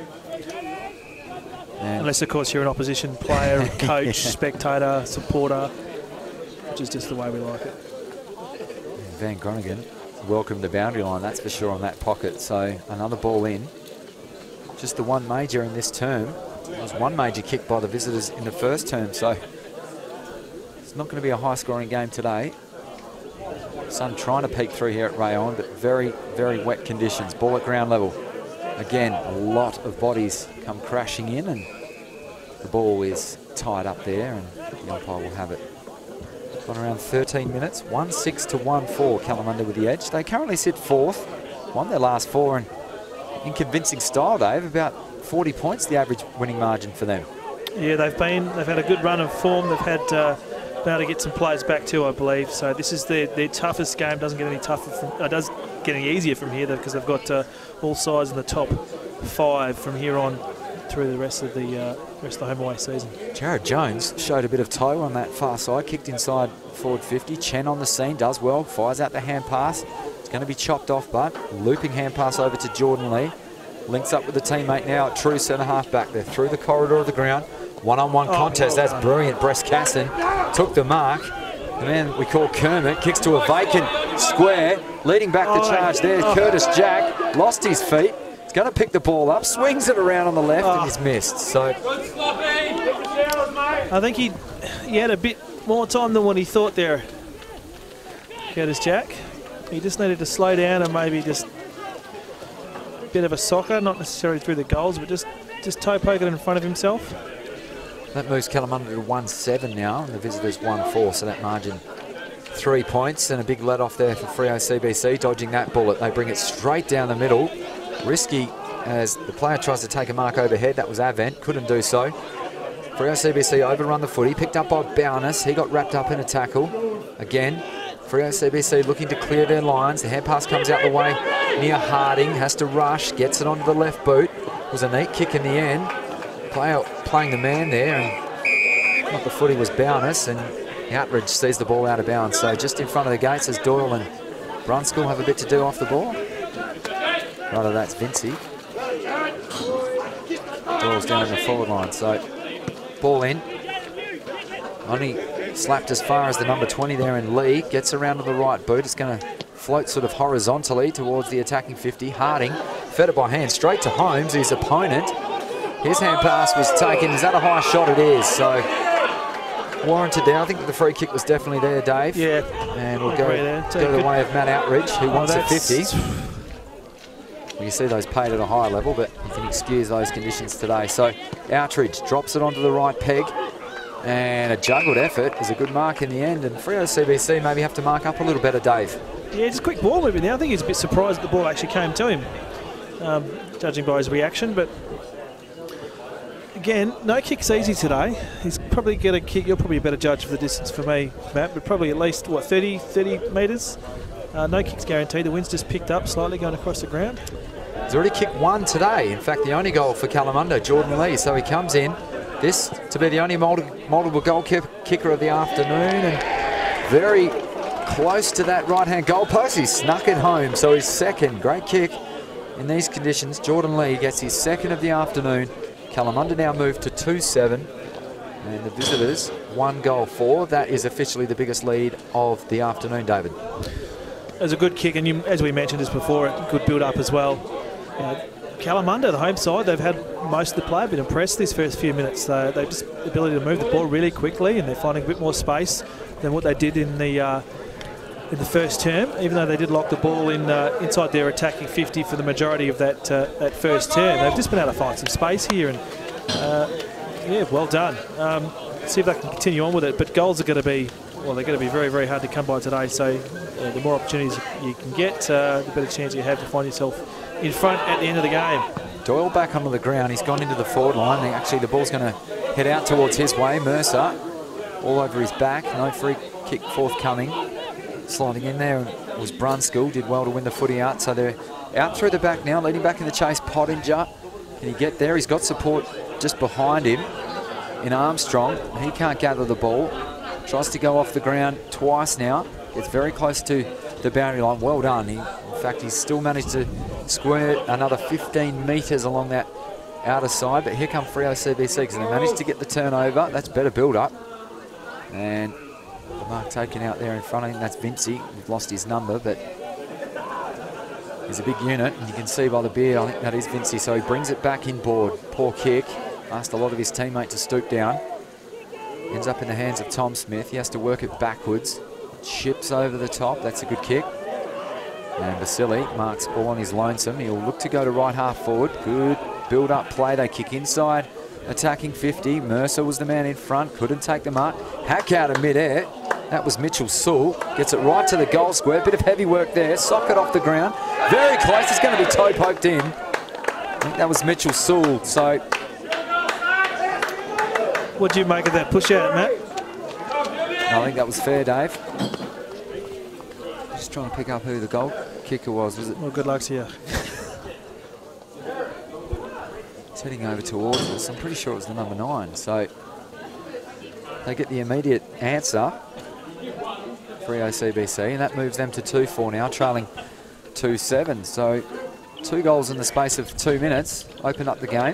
And unless, of course, you're an opposition player, coach, spectator, supporter, which is just the way we like it. Van Groningen welcomed the boundary line, that's for sure, on that pocket. So another ball in. Just the one major in this term. There was one major kick by the visitors in the first term, so it's not going to be a high-scoring game today. Sun trying to peek through here at Ray Owen, but very, very wet conditions. Ball at ground level. Again, a lot of bodies come crashing in, and the ball is tied up there, and the umpire will have it. Got around 13 minutes, 1-6 to 1-4, Kalamunda with the edge. They currently sit fourth, won their last four, and in convincing style, Dave, about 40 points, the average winning margin for them. Yeah, they've had a good run of form. They've had been able to get some players back too, I believe. So this is their toughest game. Doesn't get any tougher. Does get any easier from here, though, because they've got all sides in the top 5 from here on through the rest of the home away season. Jared Jones showed a bit of toe on that far side, kicked inside forward 50. Chen on the scene, does well, fires out the hand pass. It's going to be chopped off, but looping hand pass over to Jordan Lee. Links up with the teammate now at true centre half back. They're through the corridor of the ground. One-on-one contest. Well, that's brilliant. Bress Casson took the mark. The man we call Kermit kicks to a vacant square. Leading back the charge there, Curtis Jack. Lost his feet. He's going to pick the ball up. Swings it around on the left and he's missed. So I think he had a bit more time than what he thought there, Curtis Jack. He just needed to slow down and maybe just a bit of a soccer, not necessarily through the goals, but just toe poke it in front of himself. That moves Kalamunda to 1-7 now, and the visitors 1-4, so that margin 3 points, and a big let off there for Freo CBC, dodging that bullet. They bring it straight down the middle. Risky as the player tries to take a mark overhead. That was Avent, couldn't do so. Freo CBC overrun the footy, picked up by Bowness. He got wrapped up in a tackle. Again, Freo CBC looking to clear their lines. The hand pass comes out the way near Harding, has to rush, gets it onto the left boot. It was a neat kick in the end. Player playing the man there, and not the footy was Bowness, and Outridge sees the ball out of bounds. So just in front of the gates as Doyle and Brunskill have a bit to do off the ball. Rather, that's Vincey. Doyle's down in the forward line, so ball in. Only slapped as far as the number 20 there in Lee. Gets around to the right boot. It's going to float sort of horizontally towards the attacking 50. Harding fed it by hand straight to Holmes, his opponent. His hand pass was taken. Is that a high shot? It is. So warranted there. I think the free kick was definitely there, Dave. Yeah. And we'll go the way of Matt Outridge, who wants a 50. You can see those paid at a higher level, but you can excuse those conditions today. So Outridge drops it onto the right peg, and a juggled effort is a good mark in the end. And Freo CBC maybe have to mark up a little better, Dave. Yeah, just quick ball movement now. I think he's a bit surprised that the ball actually came to him, judging by his reaction. But again, no kick's easy today. He's probably get a kick. You're probably a better judge for the distance for me, Matt, but probably at least, what, 30 metres? No kicks guaranteed. The wind's just picked up slightly going across the ground. He's already kicked one today. In fact, the only goal for Kalamunda, Jordan Lee. So he comes in, this to be the only multiple goal kicker of the afternoon, and very close to that right-hand goal post. He snuck it home, so his second. Great kick in these conditions. Jordan Lee gets his second of the afternoon. Kalamunda now moved to 2-7, and the visitors 1-4. That is officially the biggest lead of the afternoon, David. It was a good kick, and as we mentioned this before, good build-up as well. Kalamunda, the home side, they've had most of the play. I've been impressed these first few minutes. They've just the ability to move the ball really quickly, and they're finding a bit more space than what they did in the first term. Even though they did lock the ball in inside their attacking 50 for the majority of that first term, they've just been able to find some space here, and yeah, well done. See if they can continue on with it. But goals are going to be, well, they're going to be very, very hard to come by today. So the more opportunities you can get, the better chance you have to find yourself in front at the end of the game. Doyle back onto the ground. He's gone into the forward line. Actually, the ball's going to head out towards his way. Mercer all over his back. No free kick forthcoming. Sliding in there was Brunskill. Did well to win the footy out. So they're out through the back now, leading back in the chase. Pottinger. Can he get there? He's got support just behind him in Armstrong. He can't gather the ball. Tries to go off the ground twice now. Gets very close to the boundary line. Well done. In fact, he's still managed to square another 15 metres along that outer side. But here come Freo CBC because they managed to get the turnover. That's better build-up. And the mark taken out there in front of him. That's Vincey. We've lost his number, but he's a big unit. And you can see by the beard, I think that is Vincey. So he brings it back inboard. Poor kick. Asked a lot of his teammates to stoop down. Ends up in the hands of Tom Smith. He has to work it backwards. Chips over the top. That's a good kick. And Vasily marks ball on his lonesome. He'll look to go to right half forward. Good build-up play. They kick inside. Attacking 50. Mercer was the man in front. Couldn't take the mark. Hack out of mid-air. That was Mitchell Sewell. Gets it right to the goal square. Bit of heavy work there. Socket off the ground. Very close. It's going to be toe poked in. I think that was Mitchell Sewell. So what do you make of that push out, Matt? I think that was fair, Dave. Just trying to pick up who the goal kicker was it? Well, good luck to you. It's heading over towards us. I'm pretty sure it was the number 9. So they get the immediate answer, Freo CBC, and that moves them to 2-4 now, trailing 2-7. So 2 goals in the space of 2 minutes open up the game.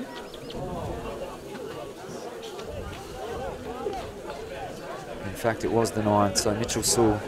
In fact, it was the 9, so Mitchell Sewell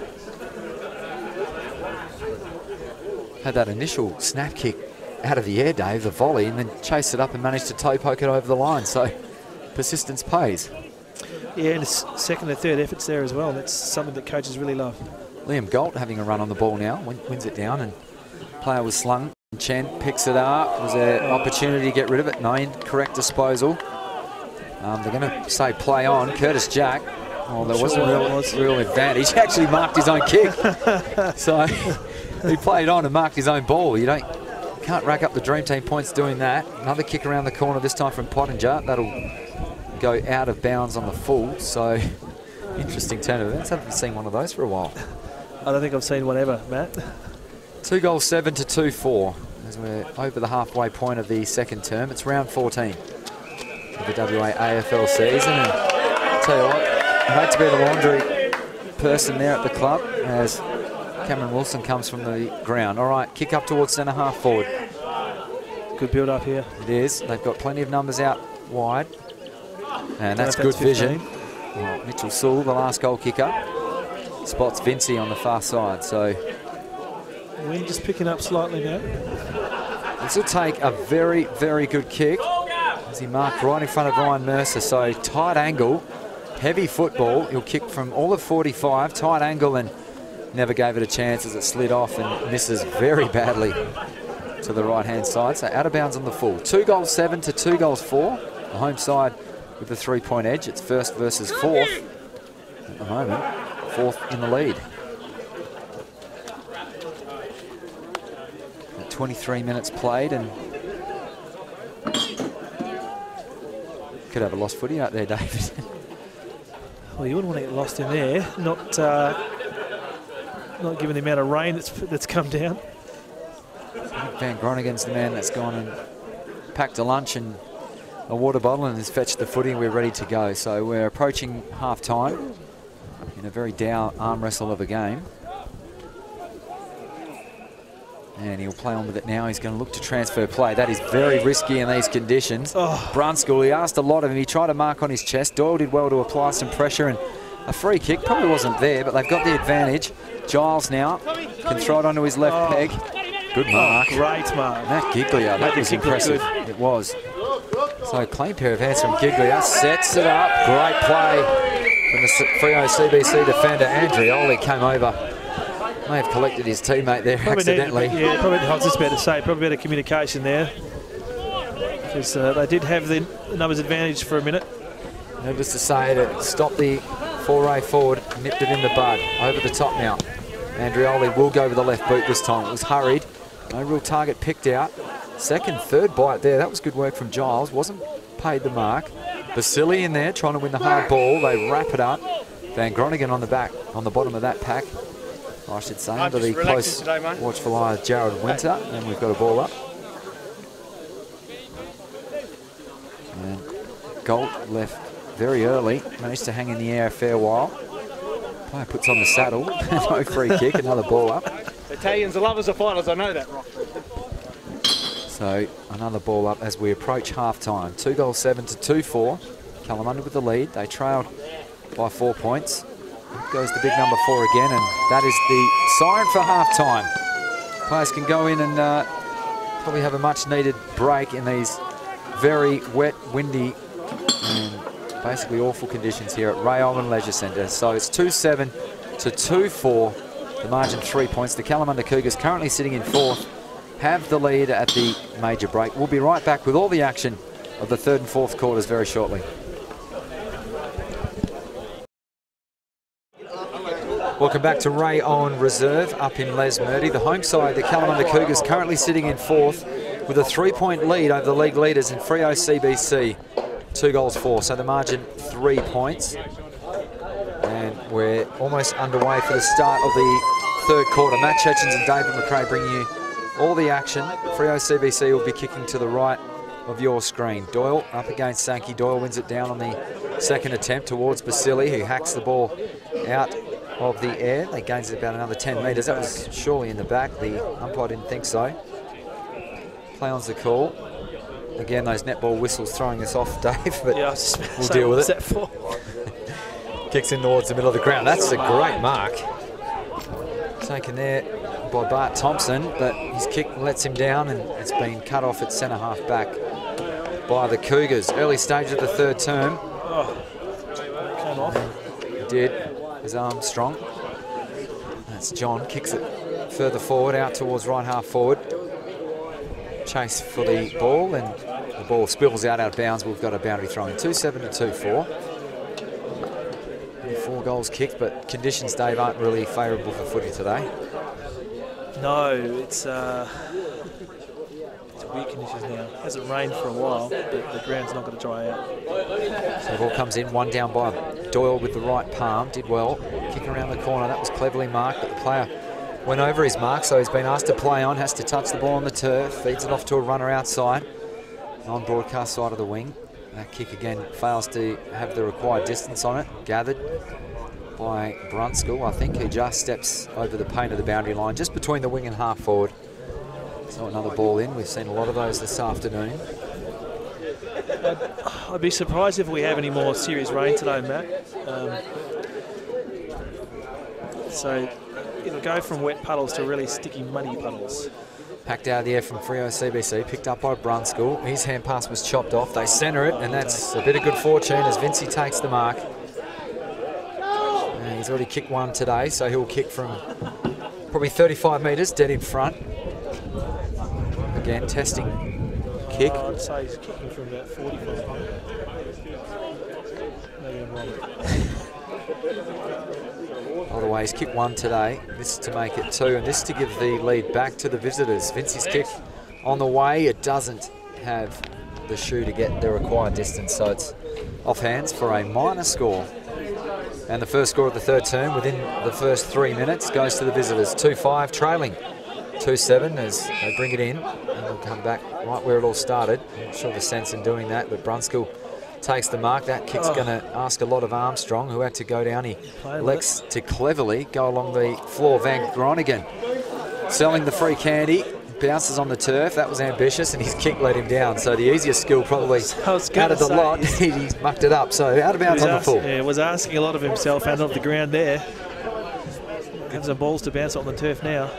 had that initial snap kick out of the air, Dave, the volley, and then chased it up and managed to toe poke it over the line. So persistence pays. Yeah, and it's second and third efforts there as well. That's something that coaches really love. Liam Galt having a run on the ball now, wins it down, and player was slung. Chen picks it up. Was there an opportunity to get rid of it? No, incorrect disposal. They're going to say play on. Curtis Jack. Oh, there wasn't real advantage. He actually marked his own kick. So he played on and marked his own ball. You can't rack up the Dream Team points doing that. Another kick around the corner, this time from Pottinger. That'll go out of bounds on the full. So interesting turn of events. Haven't seen one of those for a while. I don't think I've seen one ever, Matt. 2-7 to 2-4 as we're over the halfway point of the second term. It's round 14 of the WAAFL season. And I'll tell you what, I hate to be the laundry person there at the club as Cameron Wilson comes from the ground. All right, kick up towards centre half forward. Good build up here. It is. They've got plenty of numbers out wide. And that's good vision. Well, Mitchell Sewell, the last goal kicker, spots Vincey on the far side. So wind just picking up slightly now. this will take a very, very good kick as he marked right in front of Ryan Mercer. So tight angle. Heavy football. He'll kick from all of 45, tight angle, and never gave it a chance as it slid off and misses very badly to the right-hand side. So out of bounds on the full. 2-7 to 2-4. The home side with the 3-point edge. It's first versus fourth at the moment. Fourth in the lead. At 23 minutes played, and could have a lost footy out there, David. Well, you wouldn't want to get lost in there, not given the amount of rain that's come down. Van Groningen's the man that's gone and packed a lunch and a water bottle and has fetched the footy, and we're ready to go. So we're approaching half-time in a very dour arm wrestle of a game. And he'll play on with it now. He's going to look to transfer play. That is very risky in these conditions. Brunskill, he asked a lot of him. He tried to mark on his chest. Doyle did well to apply some pressure, and a free kick probably wasn't there, but they've got the advantage. Giles now can throw it onto his left peg. Good mark. Great mark. That Giglia, that was impressive. It was. So clean pair of hands from Giglia. Sets it up. Great play from the Freo CBC defender. Andrioli came over. May have collected his teammate there accidentally. Probably, I was just about to say, probably better communication there. Because they did have the numbers advantage for a minute. Needless to say, to stop the foray forward, nipped it in the bud. Over the top now. Andrioli will go with the left boot this time. It was hurried. No real target picked out. Second, third bite there. That was good work from Giles. Wasn't paid the mark. Vasily in there trying to win the hard ball. They wrap it up. Van Groningen on the back, on the bottom of that pack. I should say, under the close watchful eye of Jared Winter. And we've got a ball up. And Galt left very early. Managed to hang in the air a fair while. Player puts on the saddle. No free kick. Another ball up. Italians are lovers of fighters, I know that, Rock. So another ball up as we approach half-time. 2-7 to 2-4. Kalamunda with the lead. They trailed by 4 points. Goes the big number 4 again, and that is the siren for half-time. Players can go in and probably have a much-needed break in these very wet, windy, and basically awful conditions here at Ray Owen Leisure Centre. So it's 2-7 to 2-4. The margin 3 points. The Kalamunda Cougars currently sitting in 4th, have the lead at the major break. We'll be right back with all the action of the 3rd and 4th quarters very shortly. Welcome back to Ray Owen Reserve up in Les Murdy. The home side, the Kalamunda Cougars, currently sitting in 4th with a 3-point lead over the league leaders in Freo CBC. 2-4, so the margin 3 points. And we're almost underway for the start of the 3rd quarter. Matt Chechens and David McRae bring you all the action. Freo CBC will be kicking to the right of your screen. Doyle up against Sankey. Doyle wins it down on the 2nd attempt towards Basili, who hacks the ball out of the air. They gains it about another 10 metres. That was surely in the back. The umpire didn't think so. Play on's the call. Again, those netball whistles throwing us off, Dave, but yeah, we'll deal with it. That for? Kicks in towards the middle of the ground. That's a great mark. Taken there by Bart Thompson, but his kick lets him down, and it's been cut off at centre half back by the Cougars. Early stage of the 3rd term. Came off. He did. His arm strong. That's John. Kicks it further forward, out towards right half forward. Chase for the ball, and the ball spills out of bounds. We've got a boundary throw in. 2-7 to 2-4. 4 goals kicked, but conditions, Dave, aren't really favourable for footy today. No, it's weird conditions now. It hasn't rained for a while, but the ground's not going to dry out. So the ball comes in, one down by Doyle with the right palm. Did well. Kick around the corner. That was cleverly marked, but the player went over his mark, so he's been asked to play on, has to touch the ball on the turf, feeds it off to a runner outside on broadcast side of the wing. That kick again fails to have the required distance on it. Gathered by Brunskill, I think, who just steps over the paint of the boundary line, just between the wing and half forward. So another ball in. We've seen a lot of those this afternoon. I'd be surprised if we have any more serious rain today, Matt. So it'll go from wet puddles to really sticky, muddy puddles. Packed out of the air from Freo CBC, picked up by Brunskill. His hand pass was chopped off. They centre it, and that's a bit of good fortune as Vincey takes the mark. And he's already kicked one today, so he'll kick from probably 35 metres, dead in front. Again, testing kick. I'd say he's kicking from about 45. Maybe I'm wrong. Other way, he's kicked one today. This is to make it 2, and this is to give the lead back to the visitors. Vincey's kick on the way. It doesn't have the shoe to get the required distance, so it's off hands for a minor score. And the first score of the third term within the first 3 minutes goes to the visitors. 2-5, trailing 2-7 as they bring it in. And they'll come back right where it all started. I'm not sure the sense in doing that, but Brunskill takes the mark. That kick's going to ask a lot of Armstrong, who had to go down. He elects to cleverly go along the floor. Van Groningen selling the free candy. Bounces on the turf. That was ambitious, and his kick let him down. So the easiest skill probably out of the lot. He's mucked it up. So out of bounds on the full. Yeah, was asking a lot of himself out of the ground there. Have some balls to bounce on the turf now.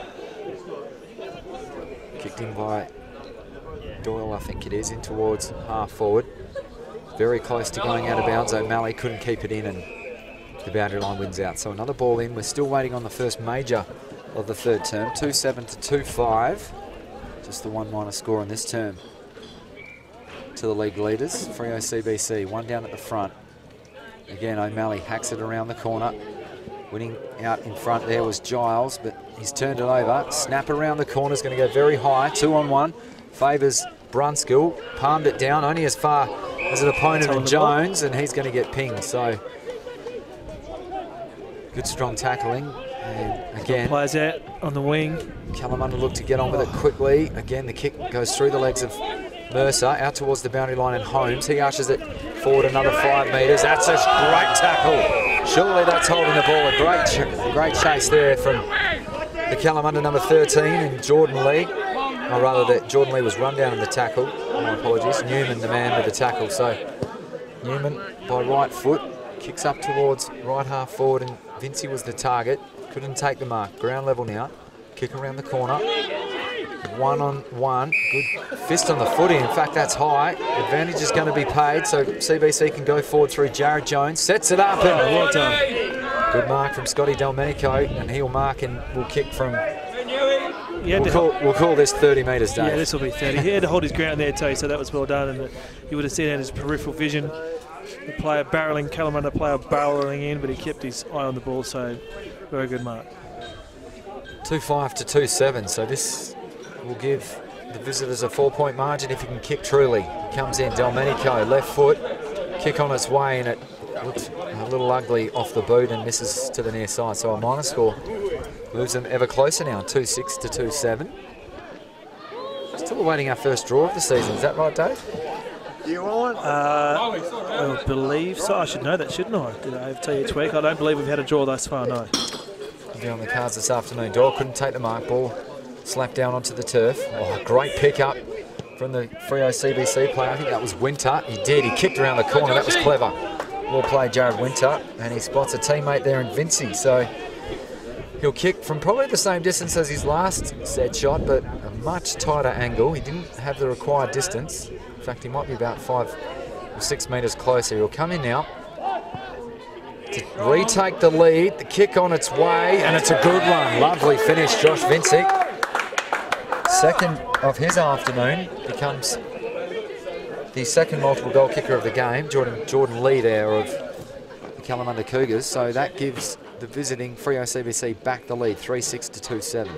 Kicked in by Doyle, I think it is, in towards half forward. Very close to going out of bounds. O'Malley couldn't keep it in, and the boundary line wins out. So another ball in. We're still waiting on the first major of the third term. 2-7 to 2-5. Just the 1 score in this term to the league leaders. Freo CBC, one down at the front. Again, O'Malley hacks it around the corner. Winning out in front there was Giles, but he's turned it over. Snap around the corner is going to go very high. 2-on-1. Favours Brunskill. Palmed it down only as far as an opponent in Jones, and he's going to get pinged. So good strong tackling. And again, players out on the wing. Kalamunda look to get on with it quickly. Again, the kick goes through the legs of Mercer, out towards the boundary line, and Holmes. He ushers it forward another 5 metres. That's a great tackle. Surely that's holding the ball. A great chase there from the Kalamunda number 13 and Jordan Lee. Or rather, that Jordan Lee was run down in the tackle. My apologies. Newman, the man with the tackle. So Newman by right foot kicks up towards right half forward, and Vincey was the target. Couldn't take the mark. Ground level now. Kick around the corner. 1-on-1. Good fist on the footy. In fact, that's high. Advantage is going to be paid, so CBC can go forward through Jared Jones. Sets it up. And well done. Good mark from Scotty Delmenico, and he'll mark and will kick from... We'll call this 30 metres, Dave. Yeah, this will be 30. He had to hold his ground there too, so that was well done. And you would have seen that as peripheral vision. The player barrelling, Kalamunda player barrelling in, but he kept his eye on the ball, so very good mark. 2-5 to 2-7, so this will give the visitors a 4-point margin if he can kick truly. Comes in, Delmenico, left foot, kick on its way, and it looks a little ugly off the boot and misses to the near side. So a minor score moves them ever closer now, 2-6 to 2-7. Still awaiting our first draw of the season, is that right, Dave? I believe so. I should know that, shouldn't I? Did I tell you each week? I don't believe we've had a draw thus far, no. Be on the cards this afternoon. Doyle couldn't take the mark. Ball slapped down onto the turf. Oh, great pickup from the Freo CBC player. I think that was Winter. He did. He kicked around the corner. That was clever. Well played, Jared Winter. And he spots a teammate there in Vincey. So he'll kick from probably the same distance as his last set shot, but a much tighter angle. He didn't have the required distance. In fact, he might be about 5 or 6 metres closer. He'll come in now to retake the lead. The kick on its way, and it's a good one. Lovely finish, Josh Vincey. Second of his afternoon, becomes the second multiple goal kicker of the game. Jordan Lee there of the Kalamunda Cougars. So that gives the visiting Freo CBC back the lead, 3-6 to 2-7.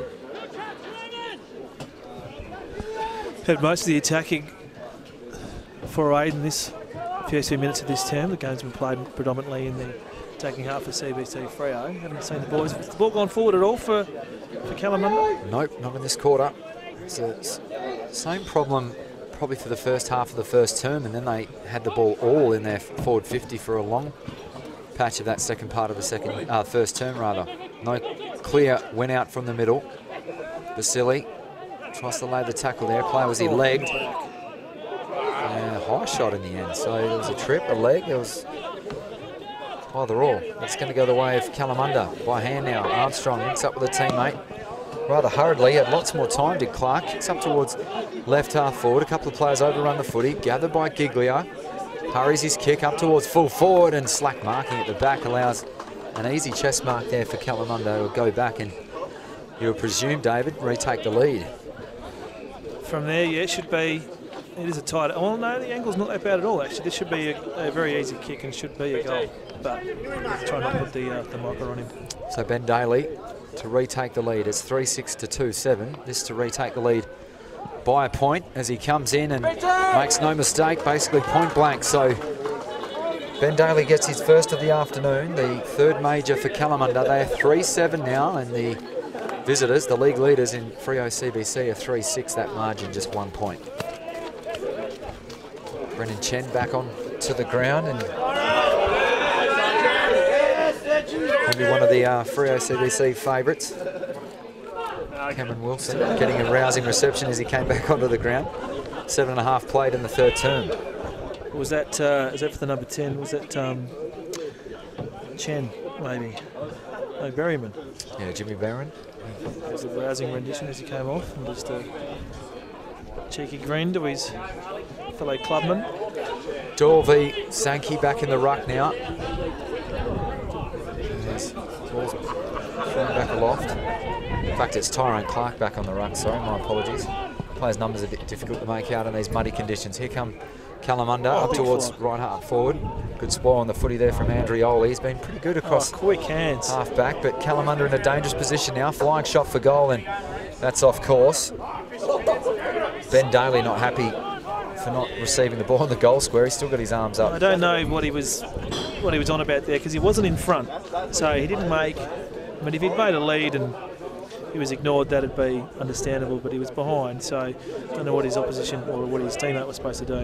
Had most of the attacking foray in this first few minutes of this term. The game's been played predominantly in the attacking half for CBC Freo. Haven't seen the boys. Has the ball gone forward at all for Kalamunda? Nope, not in this quarter. It's the same problem probably for the first half of the first term, and then they had the ball all in their forward 50 for a long patch of that second part of the first term rather. No clear went out from the middle. Vasily tries to lay the tackle there. Player was he legged. And a high shot in the end. So there was a trip, a leg. There was either or. It's going to go the way of Kalamunda by hand now. Armstrong links up with a teammate rather hurriedly. Had lots more time, did Clark. Kicks up towards left half forward. A couple of players overrun the footy. Gathered by Giglio. Hurries his kick up towards full forward, and slack marking at the back allows an easy chest mark there for Kalamunda. Who'll go back and you would presume, David, retake the lead. From there, yeah, it should be. It is a tight. Oh no, the angle's not that bad at all. Actually, this should be a very easy kick and should be a goal. But let's try not to put the marker on him. So Ben Daly to retake the lead. It's 3-6 to 2-7. This to retake the lead by a point as he comes in and makes no mistake, basically point blank. So Ben Daly gets his first of the afternoon, the third major for Kalamunda. They are 3-7 now, and the visitors, the league leaders in Freo CBC, are 3-6. That margin, just 1 point. Brendan Chen back on to the ground, and maybe one of the Freo CBC favourites. Cameron Wilson getting a rousing reception as he came back onto the ground. 7.5 played in the third term. Was that, is that for the number 10? Was that Chen, maybe? No, Berryman. Yeah, Jimmy Barron. It was a rousing rendition as he came off, and just a cheeky grin to his fellow clubman. Doyle v Sankey back in the ruck now. Yes, ball's thrown back aloft. In fact, it's Tyrone Clark back on the ruck. Sorry, my apologies. Players' numbers are a bit difficult to make out in these muddy conditions. Here come Kalamunda up towards right half forward. Good spoil on the footy there from Andrioli. He's been pretty good across quick hands. Half back, but Kalamunda in a dangerous position now. Flying shot for goal, and that's off course. Ben Daly not happy for not receiving the ball in the goal square. He's still got his arms up. I don't know what he was on about there, because he wasn't in front, so he didn't make. I mean, if he'd made a lead and he was ignored, that'd be understandable, but he was behind, so I don't know what his opposition or what his teammate was supposed to do.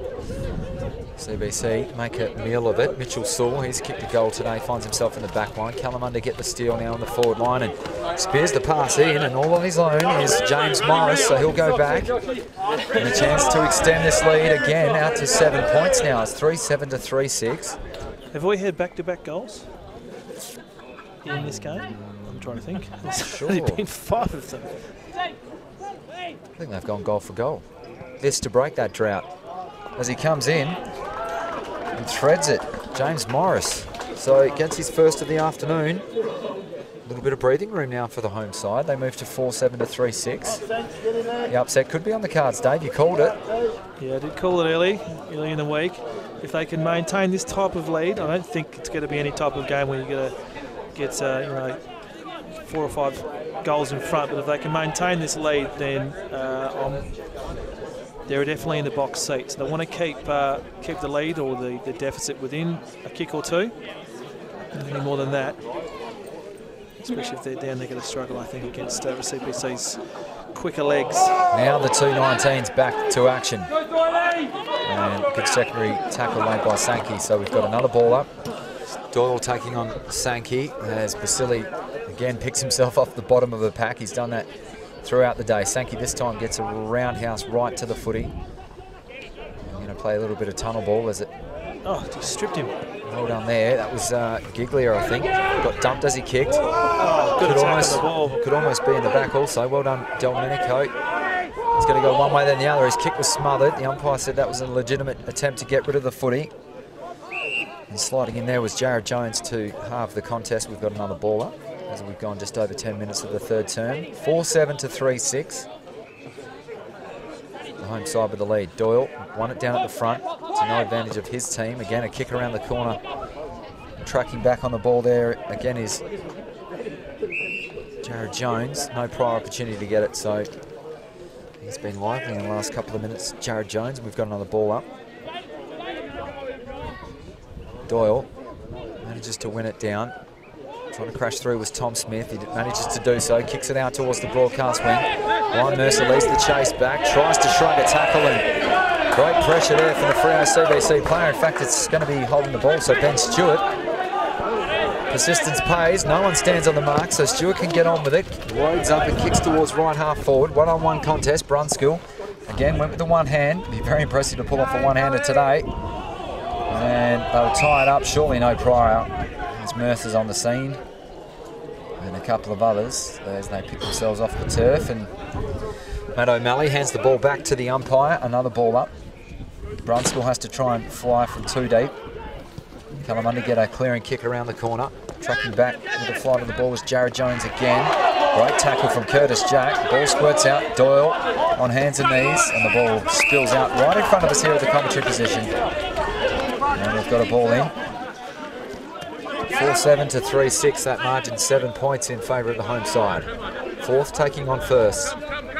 CBC make a meal of it. Mitchell Sewell, he's kicked a goal today, finds himself in the back line. Kalamunda get the steal now on the forward line, and spears the pass in, and all on his own is James Morris, so he'll go back. And a chance to extend this lead again out to 7 points now. It's 3-7 to 3-6. Have we had back-to-back goals in this game? I'm trying to think. Sure. There's been 5 of them. I think they've gone goal for goal. This to break that drought. As he comes in and threads it, James Morris. So he gets his first of the afternoon. A little bit of breathing room now for the home side. They move to 4-7 to 3-6. The upset could be on the cards, Dave. You called it. Yeah, I did call it early in the week. If they can maintain this type of lead, I don't think it's going to be any type of game where you're going to get 4 or 5 goals in front. But if they can maintain this lead, then they're definitely in the box seats. They want to keep the lead or the deficit within a kick or two. Any more than that, especially if they're down, they're going to struggle, I think, against CBC's quicker legs. Now the 219's back to action. And good secondary tackle made by Sankey. So we've got another ball up. Doyle taking on Sankey as Basili again picks himself off the bottom of the pack. He's done that throughout the day. Sankey this time gets a roundhouse right to the footy. I'm going to play a little bit of tunnel ball as it... Oh, just stripped him. Well done there. That was Giglier, I think. Got dumped as he kicked. Oh, good attack on the ball. Could almost be in the back also. Well done, Domenico. He's going to go one way then the other. His kick was smothered. The umpire said that was a legitimate attempt to get rid of the footy. And sliding in there was Jared Jones to halve the contest. We've got another ball up as we've gone just over 10 minutes of the third term. 4-7 to 3-6. The home side with the lead. Doyle won it down at the front to no advantage of his team. Again, a kick around the corner. Tracking back on the ball there again is Jared Jones. No prior opportunity to get it, so he's been lively in the last couple of minutes. Jared Jones, we've got another ball up. Doyle manages to win it down. Trying to crash through was Tom Smith. He manages to do so. Kicks it out towards the broadcast wing. Ryan Mercer leads the chase back. Tries to shrug a tackle, and great pressure there for the Freo CBC player. In fact, it's going to be holding the ball, so Ben Stewart. Persistence pays. No one stands on the mark, so Stewart can get on with it. Loads up and kicks towards right half forward. One-on-one contest. Brunskill again went with the one hand. It'd be very impressive to pull off a one-hander today. And they'll tie it up. Surely no prior. As Mercer's on the scene. And a couple of others as they pick themselves off the turf. And Matt O'Malley hands the ball back to the umpire. Another ball up. Brunskill has to try and fly from too deep. Kalamunda get a clearing kick around the corner. Tracking back with the flight of the ball was Jared Jones again. Great tackle from Curtis Jack. Ball squirts out. Doyle on hands and knees. And the ball spills out right in front of us here at the commentary position. And we've got a ball in. 4-7 to 3-6, that margin 7 points in favour of the home side. Fourth taking on first.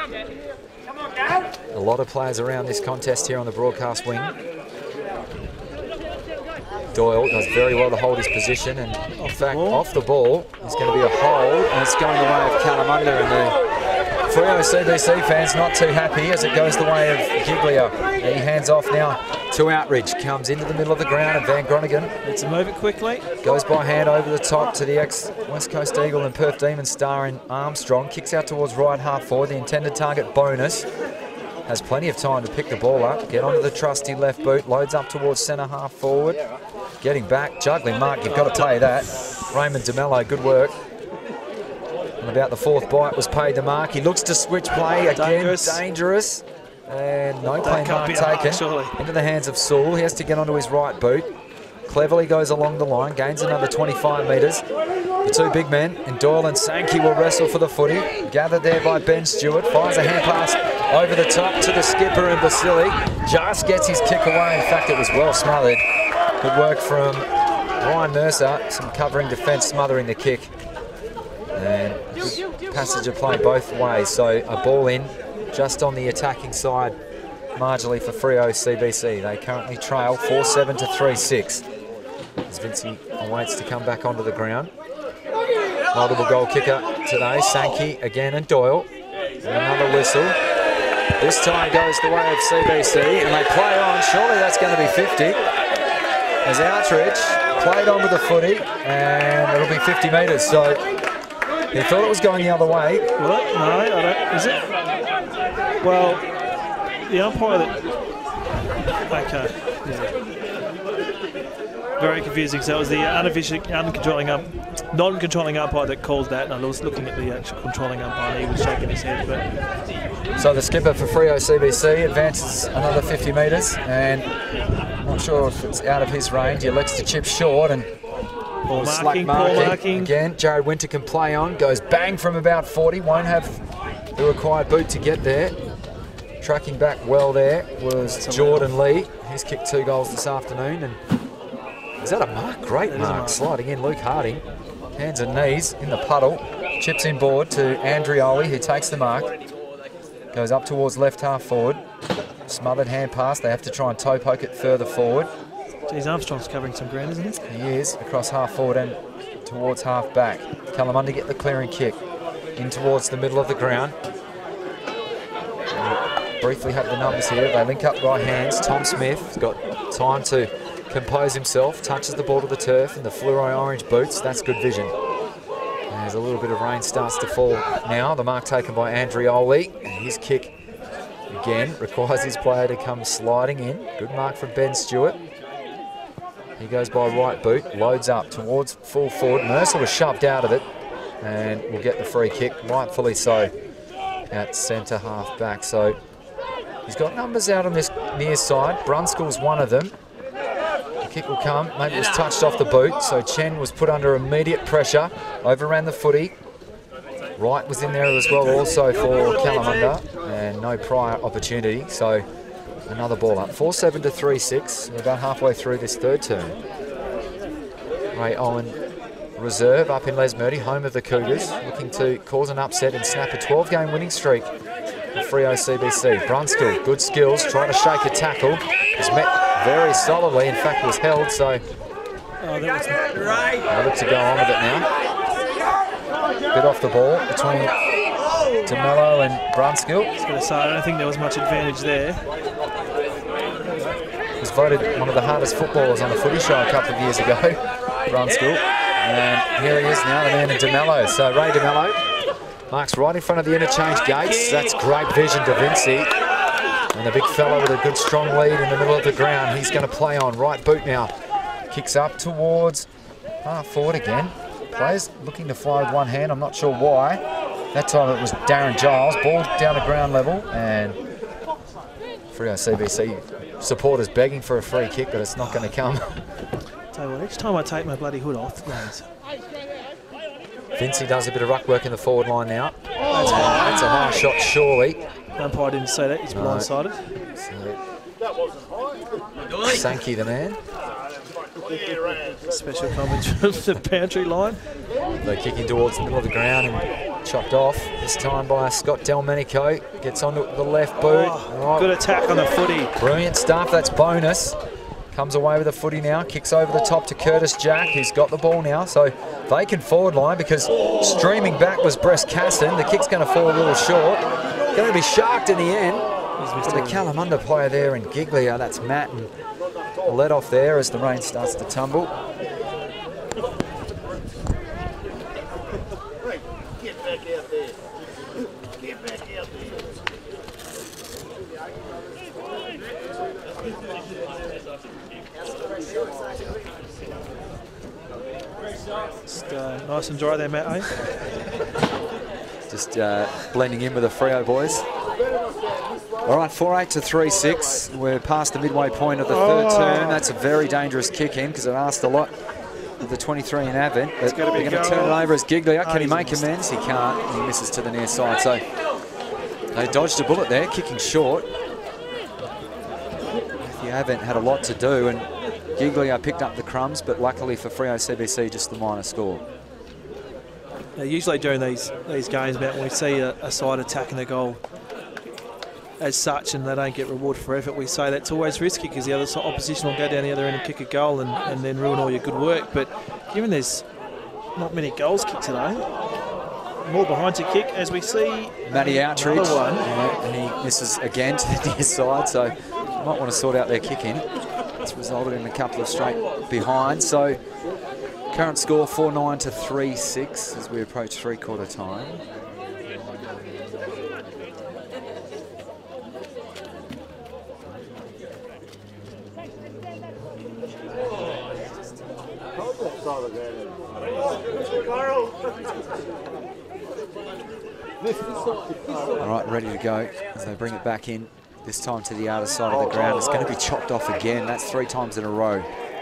A lot of players around this contest here on the broadcast wing. Doyle does very well to hold his position, and in fact, off the ball, there's going to be a hold, and it's going the way of Kalamunda, and the Freo CBC fans not too happy as it goes the way of Giglio. And he hands off now to Outridge, comes into the middle of the ground, and Van Groningen needs to move it quickly. Goes by hand over the top to the ex-West Coast Eagle and Perth Demon star in Armstrong. Kicks out towards right half forward, the intended target Bonus. Has plenty of time to pick the ball up, get onto the trusty left boot, loads up towards centre half forward. Getting back, juggling mark, you've got to pay that. Raymond DeMello, good work. And about the fourth bite was paid to Mark. He looks to switch play again, dangerous. And no play mark taken into the hands of Sewell. He has to get onto his right boot. Cleverly goes along the line, gains another 25 metres. The two big men, and Doyle and Sankey will wrestle for the footy. Gathered there by Ben Stewart, fires a hand pass over the top to the skipper and Basili. Just gets his kick away. In fact, it was well smothered. Good work from Ryan Mercer, some covering defence, smothering the kick. And good passage of play both ways, so a ball in just on the attacking side marginally for Freo CBC. They currently trail 4-7 to 3-6 as Vincey awaits to come back onto the ground. Multiple goal kicker today, Sankey again and Doyle. And another whistle. This time goes the way of CBC, and they play on. Surely that's going to be 50. As Outridge played on with the footy, and it'll be 50 metres. So he thought it was going the other way. What? No, I don't. Is it? Well, the umpire that... Okay, yeah. Very confusing. So it was the non-controlling umpire that called that, and I was looking at the actual controlling umpire, and he was shaking his head. But so the skipper for Freo CBC advances another 50 metres, and I'm not sure if it's out of his range. He elects to chip short, and poor marking. Again, Jared Winter can play on, goes bang from about 40, won't have the required boot to get there. Tracking back well there was Jordan Lee. He's kicked 2 goals this afternoon, and is that a mark? Great mark. Sliding in, Luke Harding. Hands and knees in the puddle. Chips inboard to Andrioli, who takes the mark. Goes up towards left half forward. Smothered hand pass. They have to try and toe poke it further forward. Geez, Armstrong's covering some ground, isn't he? He is, across half forward and towards half back. Kalamunda get the clearing kick in towards the middle of the ground. Briefly have the numbers here. They link up by hands. Tom Smith's got time to compose himself, touches the ball to the turf in the fluoro orange boots. That's good vision. And as a little bit of rain starts to fall now, the mark taken by Andrioli, and his kick again requires his player to come sliding in. Good mark from Ben Stewart. He goes by right boot, loads up towards full forward. Mercer was shoved out of it and will get the free kick, rightfully so, at centre half back. So he's got numbers out on this near side. Brunskill's one of them. The kick will come. Maybe it was touched off the boot, so Chen was put under immediate pressure. Overran the footy. Wright was in there as well also for Kalamunda, and no prior opportunity, so another ball up. 4-7 to 3-6. We're about halfway through this third term. Ray Owen reserve up in Les Murdy, home of the Cougars, looking to cause an upset and snap a 12-game winning streak for Freo CBC. Brunskill, good skills, trying to shake a tackle. Was met very solidly, in fact was held, so they look to go on with it now. Bit off the ball between DeMello and Brunskill. I was going to say, I don't think there was much advantage there. Was voted one of the hardest footballers on the footy show a couple of years ago, Brunskill. And here he is now, the man in DeMello. So Ray DeMello marks right in front of the interchange gates. That's great vision to Vincey. And the big fella with a good strong lead in the middle of the ground. He's going to play on right boot now. Kicks up towards half forward again. Players looking to fly with one hand. I'm not sure why. That time it was Darren Giles. Ball down to ground level. And Freo CBC supporters begging for a free kick, but it's not going to come. Tell you what, each time I take my bloody hood off, it rains. Vincey does a bit of ruck work in the forward line now. That's a high shot, surely. The umpire didn't say that, he's blindsided. So, Sankey the man. Special comments from the boundary line. They're kicking towards the middle of the ground and chopped off. This time by Scott Delmenico. Gets onto the left boot. Good attack on the footy. Brilliant stuff, that's Bonus. Comes away with a footy now, kicks over the top to Curtis Jack, who's got the ball now, so vacant forward line because streaming back was Bress Casson. The kick's going to fall a little short. Going to be sharked in the end. But the Kalamunda player there in Giglia, that's Matt, and let off there as the rain starts to tumble. Get back out there. Get back out there. Just nice and dry there, Matt, eh? Just blending in with the Freo boys. All right, 4-8 to 3-6. We're past the midway point of the third term. That's a very dangerous kick in because it asked a lot of the 23 in Advent. But they're going to turn it over as Giglia. Can he make amends? He can't. He misses to the near side. So they dodged a bullet there, kicking short. The Advent had a lot to do, and Giglia picked up the crumbs, but luckily for Freo CBC, just the minor score. Usually during these games, Matt, when we see a side attacking the goal as such and they don't get rewarded for effort, we say that's always risky because the other opposition will go down the other end and kick a goal and then ruin all your good work. But given there's not many goals kicked today, more behind to kick as we see Matty Outridge, one. And he misses again to the near side, so might want to sort out their kick in. It's resulted in a couple of straight behind. So current score 4-9 to 3-6 as we approach three-quarter time. All right, ready to go as they bring it back in, this time to the outer side of the ground. It's going to be chopped off again. That's 3 times in a row.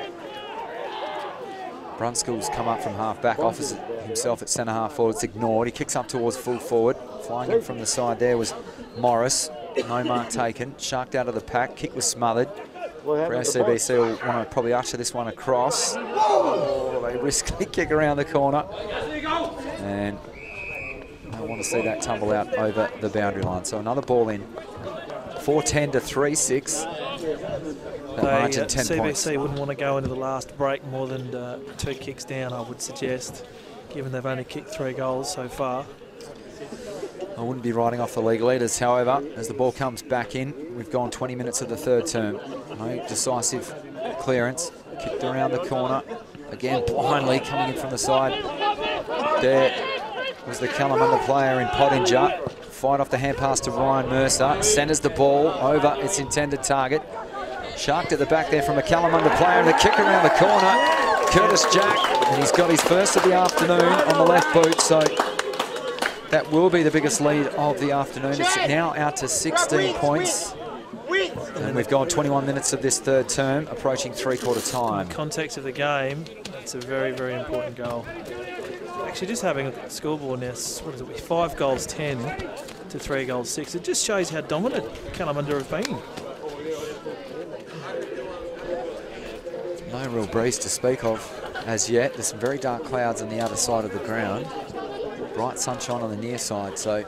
Brunskill's come up from half back, offers it himself at centre half forward. It's ignored. He kicks up towards full forward. Flying in from the side there was Morris. No mark taken. Sharked out of the pack. Kick was smothered. Freo CBC will want to probably usher this one across. Oh, they risk the kick around the corner. And I want to see that tumble out over the boundary line. So another ball in. 4-10 to 3-6. That margin 10 CBC points. wouldn't want to go into the last break more than 2 kicks down, I would suggest, given they've only kicked 3 goals so far. I wouldn't be writing off the league leaders, however, as the ball comes back in. We've gone 20 minutes of the third term. No decisive clearance. Kicked around the corner. Again, blindly coming in from the side. There was the Kalamunda player in Pottinger. Fight off the hand pass to Ryan Mercer. Centres the ball over its intended target. Sharked at the back there from a Kalamunda player, and the kick around the corner. Curtis Jack, and he's got his first of the afternoon on the left boot, so that will be the biggest lead of the afternoon. It's now out to 16 points. And we've gone 21 minutes of this third term, approaching three-quarter time. In the context of the game, it's a very, very important goal. Actually, just having a scoreboard now, what is it, 5 goals 10 to 3 goals 6. It just shows how dominant Kalamunda have been. No real breeze to speak of as yet. There's some very dark clouds on the other side of the ground. Bright sunshine on the near side, so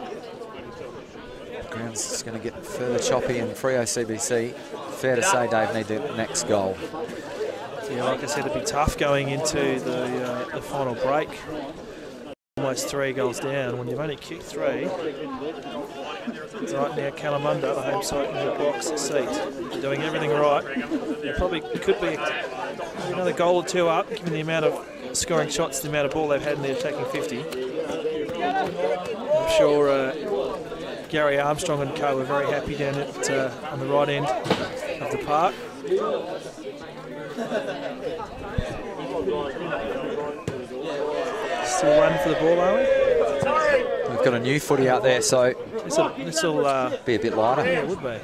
the ground's just going to get further choppy, and Freo CBC, fair to say, Dave, need the next goal. Yeah, like I said, it'd be tough going into the final break. Almost 3 goals down when you've only kicked 3. Right now, Kalamunda, the home side in the box seat, doing everything right. It probably could be another goal or 2 up, given the amount of scoring shots, the amount of ball they've had in their attacking 50. I'm sure Gary Armstrong and co were very happy down at on the right end of the park. Still 1 for the ball, are we? We've got a new footy out there, so This will be a bit lighter. Yeah, it would be.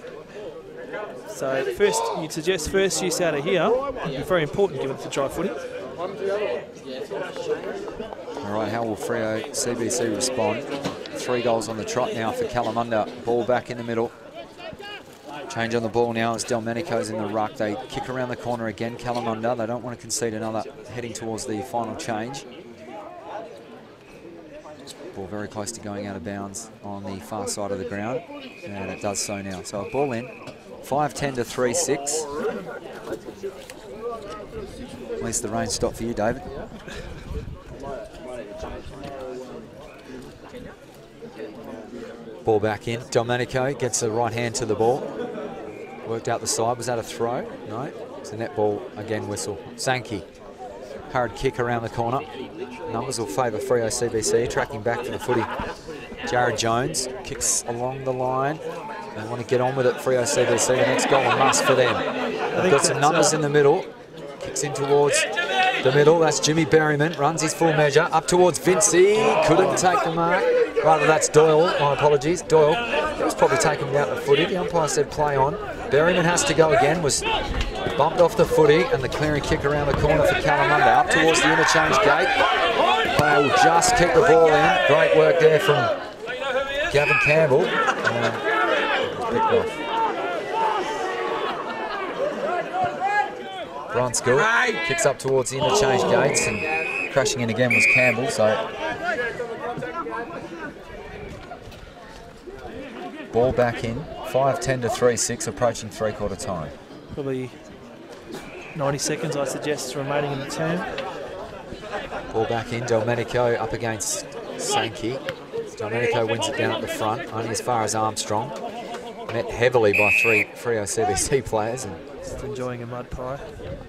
So first, you'd suggest first use out of here. It'd be very important given it's a dry footy. All right, how will Freo CBC respond? 3 goals on the trot now for Kalamunda. Ball back in the middle. Change on the ball now as Delmenico's in the ruck. They kick around the corner again, Kalamunda. They don't want to concede another, heading towards the final change. Ball very close to going out of bounds on the far side of the ground, and it does so now. So a ball in. 5-10 to 3-6. At least the rain stopped for you, David. Ball back in. Domenico gets the right hand to the ball. Worked out the side. Was that a throw? No. It's a net ball again, whistle. Sankey. Hard kick around the corner. Numbers will favour Freo CBC. Tracking back for the footy. Jared Jones kicks along the line. They want to get on with it, Freo CBC. The next goal a must for them. They've got some numbers in the middle. Kicks in towards the middle. That's Jimmy Berryman. Runs his full measure. Up towards Vincey. Couldn't take the mark. Rather, that's Doyle. My apologies. Doyle was probably taken without the footy. The umpire said play on. Berryman has to go again. Was bumped off the footy, and the clearing kick around the corner for Kalamunda. Up towards the interchange gate. Player will just kick the ball in. Great work there from Gavin Campbell. Picked off. Brunskill kicks up towards the interchange gates, and crashing in again was Campbell. So ball back in. 5-10 to 3-6, approaching three-quarter time. Probably 90 seconds, I suggest, remaining in the term. Ball back in. Domenico up against Sankey. Domenico wins it down at the front, only as far as Armstrong. Met heavily by three Freo CBC players. And just enjoying a mud pie.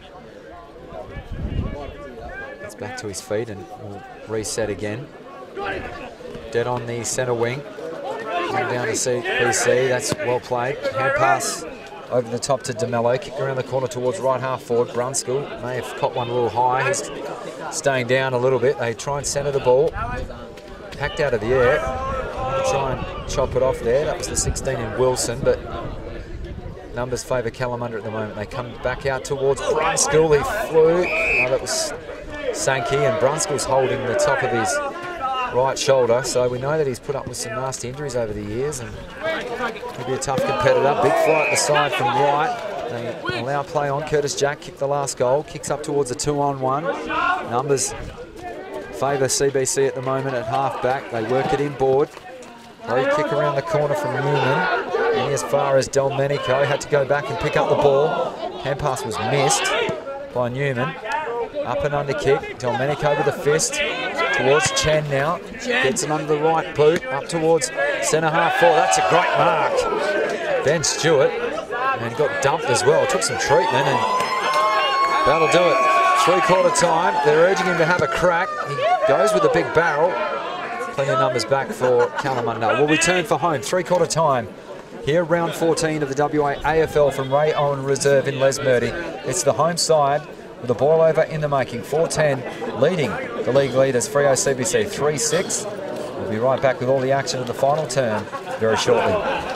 Gets back to his feet and will reset again. Dead on the centre wing. Down to CBC, that's well played. Hand pass over the top to DeMello. Kick around the corner towards right half forward. Brunskill may have caught one a little high. He's staying down a little bit. They try and centre the ball. Hacked out of the air. Try and chop it off there. That was the 16 in Wilson, but numbers favour Kalamunda at the moment. They come back out towards Brunskill. He flew. Oh, that was Sankey, and Brunskill's holding the top of his right shoulder, so we know that he's put up with some nasty injuries over the years, and he'll be a tough competitor. Big flight at the side from right. They allow play on. Curtis Jack kicked the last goal. Kicks up towards a 2-on-1. Numbers favour CBC at the moment at half-back. They work it inboard. Free kick around the corner from Newman. And as far as Domenico had to go back and pick up the ball. Hand pass was missed by Newman. Up and under kick. Domenico with a fist. Towards Chen now. Gets him under the right boot. Up towards centre half forward. That's a great mark. Ben Stewart. And he got dumped as well. Took some treatment, and that'll do it. Three-quarter time. They're urging him to have a crack. He goes with a big barrel. Plenty of numbers back for Kalamunda. We'll return for home. Three-quarter time. Here, round 14 of the WAAFL from Ray Owen Reserve in Les Murdy. It's the home side with the ball over in the making. 4-10 leading the league leaders, Freo CBC 3-6. We'll be right back with all the action of the final term very shortly.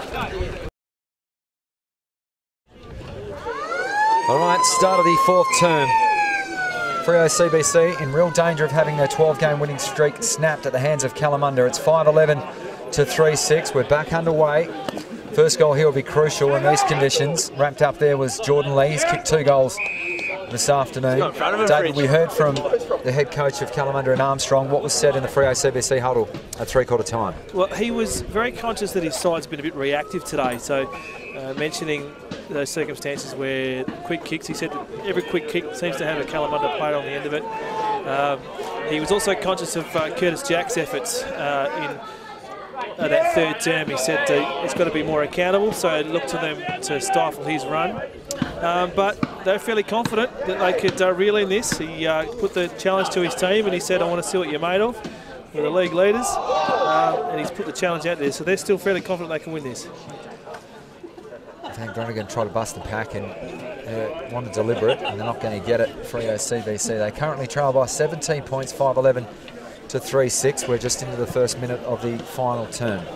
All right, start of the fourth term. Freo CBC in real danger of having their 12-game winning streak snapped at the hands of Kalamunda. It's 5-11 to 3-6. We're back underway. First goal here will be crucial in these conditions. Wrapped up there was Jordan Lee. He's kicked 2 goals this afternoon. David, we heard from the head coach of Kalamunda and Armstrong. What was said in the Freo CBC huddle at three-quarter time? Well, he was very conscious that his side's been a bit reactive today. So mentioning those circumstances where quick kicks, he said that every quick kick seems to have a Kalamunda player on the end of it. He was also conscious of Curtis Jack's efforts in that third term. He said it's got to be more accountable, so look to them to stifle his run. But they're fairly confident that they could reel in this. He put the challenge to his team, and he said, I want to see what you're made of. We're the league leaders, and he's put the challenge out there, so they're still fairly confident they can win this. Van Groningen tried to bust the pack and want to deliver it, and they're not going to get it. Freo CBC, they currently trail by 17 points, 5-11 to 3-6. We're just into the first minute of the final term.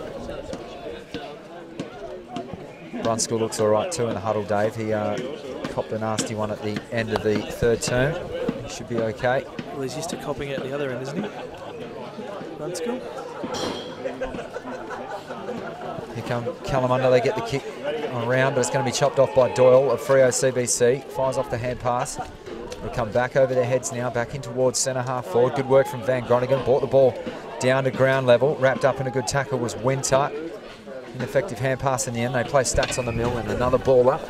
Brunskill looks all right too in the huddle, Dave. He copped a nasty one at the end of the third term. He should be okay. Well, he's used to copping at the other end, isn't he? Brunskill. Here come Kalamunda. They get the kick around, but it's going to be chopped off by Doyle of Freo CBC. Fires off the hand pass. We'll come back over their heads now, back in towards centre half forward. Good work from Van Groningen. Brought the ball down to ground level. Wrapped up in a good tackle was Winter. Ineffective hand pass in the end. They play Stacks on the mill and another ball up.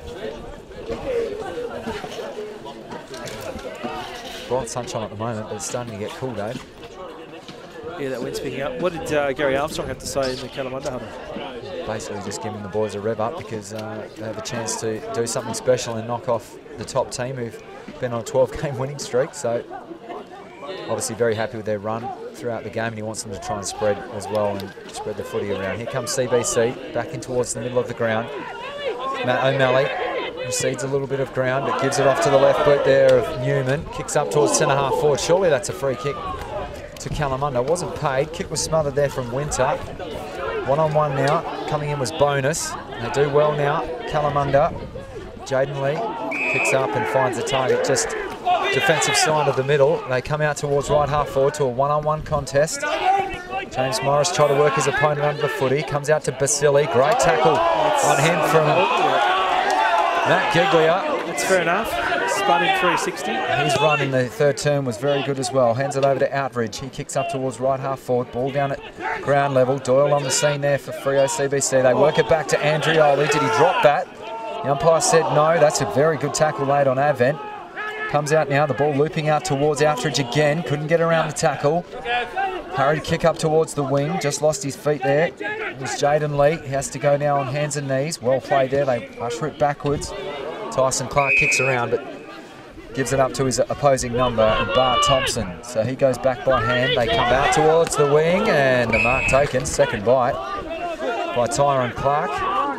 Bright sunshine at the moment, but it's starting to get cool, Dave. Yeah, that wind's picking up. What did Gary Armstrong have to say in the Kalamunda huddle? Basically just giving the boys a rev up because they have a chance to do something special and knock off the top team who've been on a 12-game winning streak. So obviously very happy with their run throughout the game, and he wants them to try and spread as well and spread the footy around. Here comes CBC back in towards the middle of the ground. Matt O'Malley recedes a little bit of ground but gives it off to the left boot there of Newman. Kicks up towards centre half forward. Surely that's a free kick to Kalamunda. Wasn't paid. Kick was smothered there from Winter. One-on-one now. Coming in was Bonus. They do well now. Kalamunda. Jaden Lee kicks up and finds the target. Just defensive side of the middle. They come out towards right half forward to a one-on-one contest. James Morris tried to work his opponent under the footy. Comes out to Basili. Great tackle on him from Matt Giglia. That's fair enough. Spun in 360. His run in the third term was very good as well. Hands it over to Outridge. He kicks up towards right half forward. Ball down at ground level. Doyle on the scene there for Freo CBC. They work it back to Andrioli. Did he drop that? The umpire said no. That's a very good tackle laid on Advent. Comes out now. The ball looping out towards Outridge again. Couldn't get around the tackle. Hurried kick up towards the wing. Just lost his feet there. It was Jaden Lee. He has to go now on hands and knees. Well played there. They usher it backwards. Tyson Clark kicks around but gives it up to his opposing number, and Bart Thompson. So he goes back by hand. They come out towards the wing, and the mark taken. Second bite by Tyrone Clark.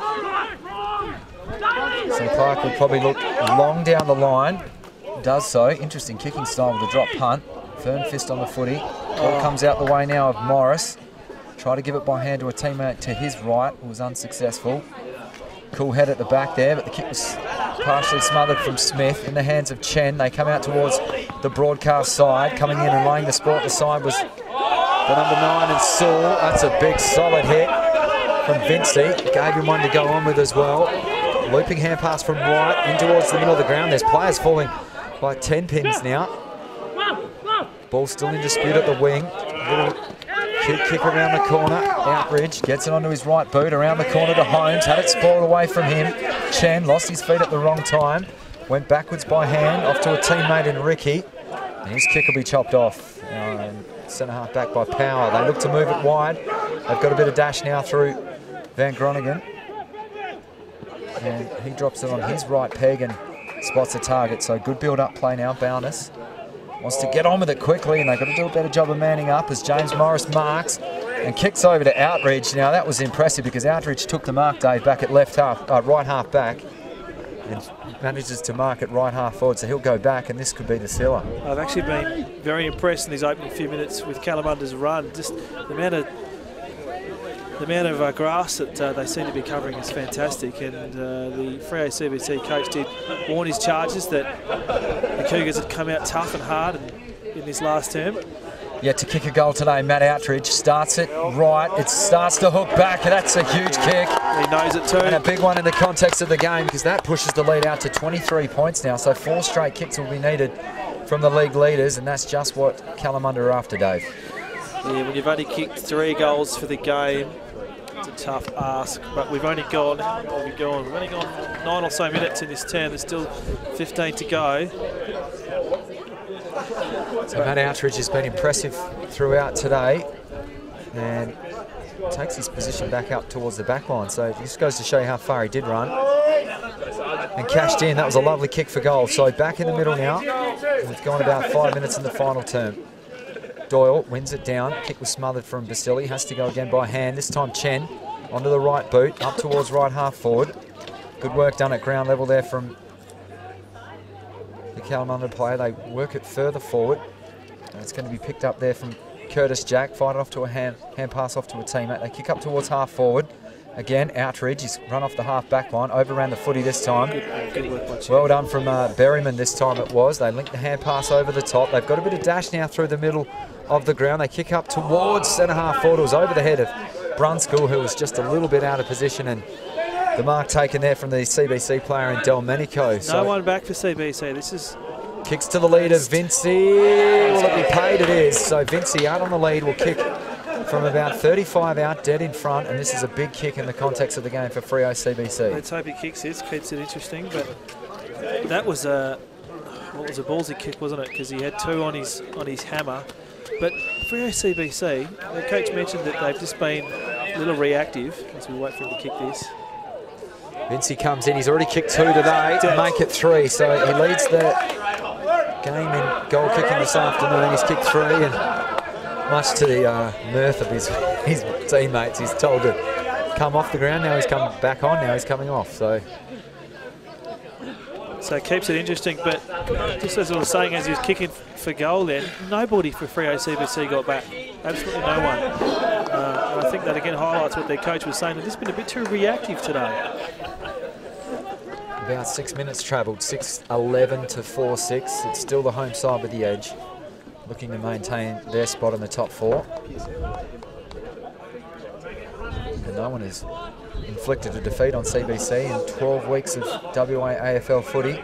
So Clark will probably look long down the line. Does so. Interesting kicking style with a drop punt. Firm fist on the footy. Ball comes out the way now of Morris. Try to give it by hand to a teammate to his right. It was unsuccessful. Cool head at the back there, but the kick was partially smothered from Smith in the hands of Chen. They come out towards the broadcast side. Coming in and laying the sport aside was the number 9 and Saul. That's a big solid hit from Vincey. Gave him one to go on with as well. Looping hand pass from right in towards the middle of the ground. There's players falling by 10 pins now. Ball still in dispute at the wing. Little kick around the corner. Outridge gets it onto his right boot. Around the corner to Holmes. Had it spoiled away from him. Chen lost his feet at the wrong time. Went backwards by hand. Off to a teammate in Ricky. And his kick will be chopped off. Centre half back by Power. They look to move it wide. They've got a bit of dash now through Van Groningen. And he drops it on his right peg and spots a target. So good build-up play now. Bowness wants to get on with it quickly, and they've got to do a better job of manning up as James Morris marks and kicks over to Outridge. Now that was impressive because Outridge took the mark, Dave, back at right half back, and manages to mark at right half forward, so he'll go back, and this could be the sealer. I've actually been very impressed in these opening few minutes with Kalamunda's run. Just the amount of grass that they seem to be covering is fantastic, and the Freo CBC coach did warn his charges that the Cougars had come out tough and hard in this last term. Yet to kick a goal today, Matt Outridge starts it right. It starts to hook back. That's a huge kick. He knows it too. And a big one in the context of the game because that pushes the lead out to 23 points now. So 4 straight kicks will be needed from the league leaders, and that's just what Kalamunda are after, Dave. Yeah, when you've only kicked 3 goals for the game, it's a tough ask, but we've only gone 9 or so minutes in this term. There's still 15 to go. So Matt Outridge has been impressive throughout today and takes his position back up towards the back line. So this goes to show you how far he did run. And cashed in. That was a lovely kick for goal. So back in the middle now. We've gone about 5 minutes in the final term. Doyle wins it down. Kick was smothered from Basili. Has to go again by hand. This time Chen onto the right boot, up towards right half forward. Good work done at ground level there from the Kalamunda player. They work it further forward. And it's going to be picked up there from Curtis Jack. Fired off to a hand pass off to a teammate. They kick up towards half forward. Again, Outridge. He's run off the half back line. Overran the footy this time. Good work, well done from Berryman this time it was. They link the hand pass over the top. They've got a bit of dash now through the middle of the ground. They kick up towards centre half forward. It was over the head of Brunskill, who was just a little bit out of position, and the mark taken there from the CBC player in Delmenico. No one back for CBC. This is kicks to the lead of Vincey. Will it be paid? It is. So Vincey out on the lead will kick from about 35 out, dead in front, and this is a big kick in the context of the game for Freo CBC. Let's hope he kicks this, keeps it interesting, but that was a ballsy kick, wasn't it? Because he had 2 on his hammer. But Freo CBC, the coach mentioned that they've just been a little reactive as we wait for him to kick this. Vincey comes in, he's already kicked 2 today to make it 3, so he leads the game in goal kicking this afternoon. He's kicked 3, and much to the mirth of his teammates, he's told to come off the ground. Now he's come back on, now he's coming off. So it keeps it interesting, but just as I was saying, as he was kicking for goal then, nobody for Freo CBC got back. Absolutely no one. And I think that again highlights what their coach was saying. They've just been a bit too reactive today. About 6 minutes travelled, 6-11 to 4-6. It's still the home side with the edge, looking to maintain their spot in the top 4. And no one has inflicted a defeat on CBC in 12 weeks of WAAFL footy.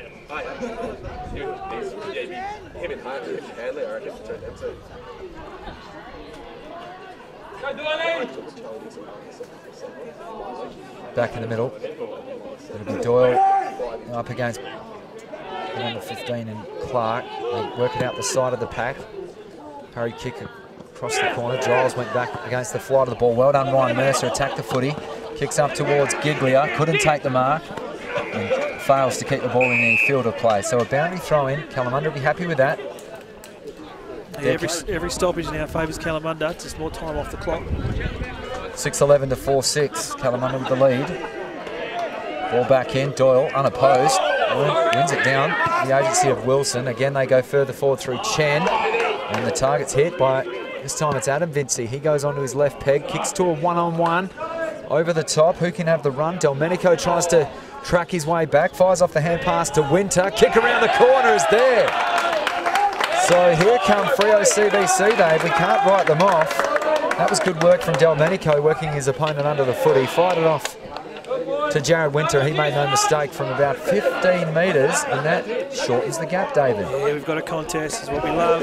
Back in the middle. It'll be Doyle up against number 15 and Clark. They work it out the side of the pack. Hurry kick across the corner. Giles went back against the flight of the ball. Well done, Ryan Mercer. Attacked the footy. Kicks up towards Giglia. Couldn't take the mark. And fails to keep the ball in the field of play. So a boundary throw in. Kalamunda will be happy with that. Yeah, every stoppage now favours Kalamunda. Just more time off the clock. 6-11 to 4-6. Kalamunda with the lead. Ball back in, Doyle unopposed, wins it down, the agency of Wilson. Again, they go further forward through Chen, and the target's hit by, this time it's Adam Vincey. He goes onto his left peg, kicks to a one-on-one, over the top. Who can have the run? Delmenico tries to track his way back, fires off the hand pass to Winter, kick around the corner is there. So here come Freo CBC, Dave. We can't write them off. That was good work from Delmenico, working his opponent under the foot. He fired it off to Jared Winter. He made no mistake from about 15 metres, and that shortens the gap, David. Yeah, we've got a contest, is what we love.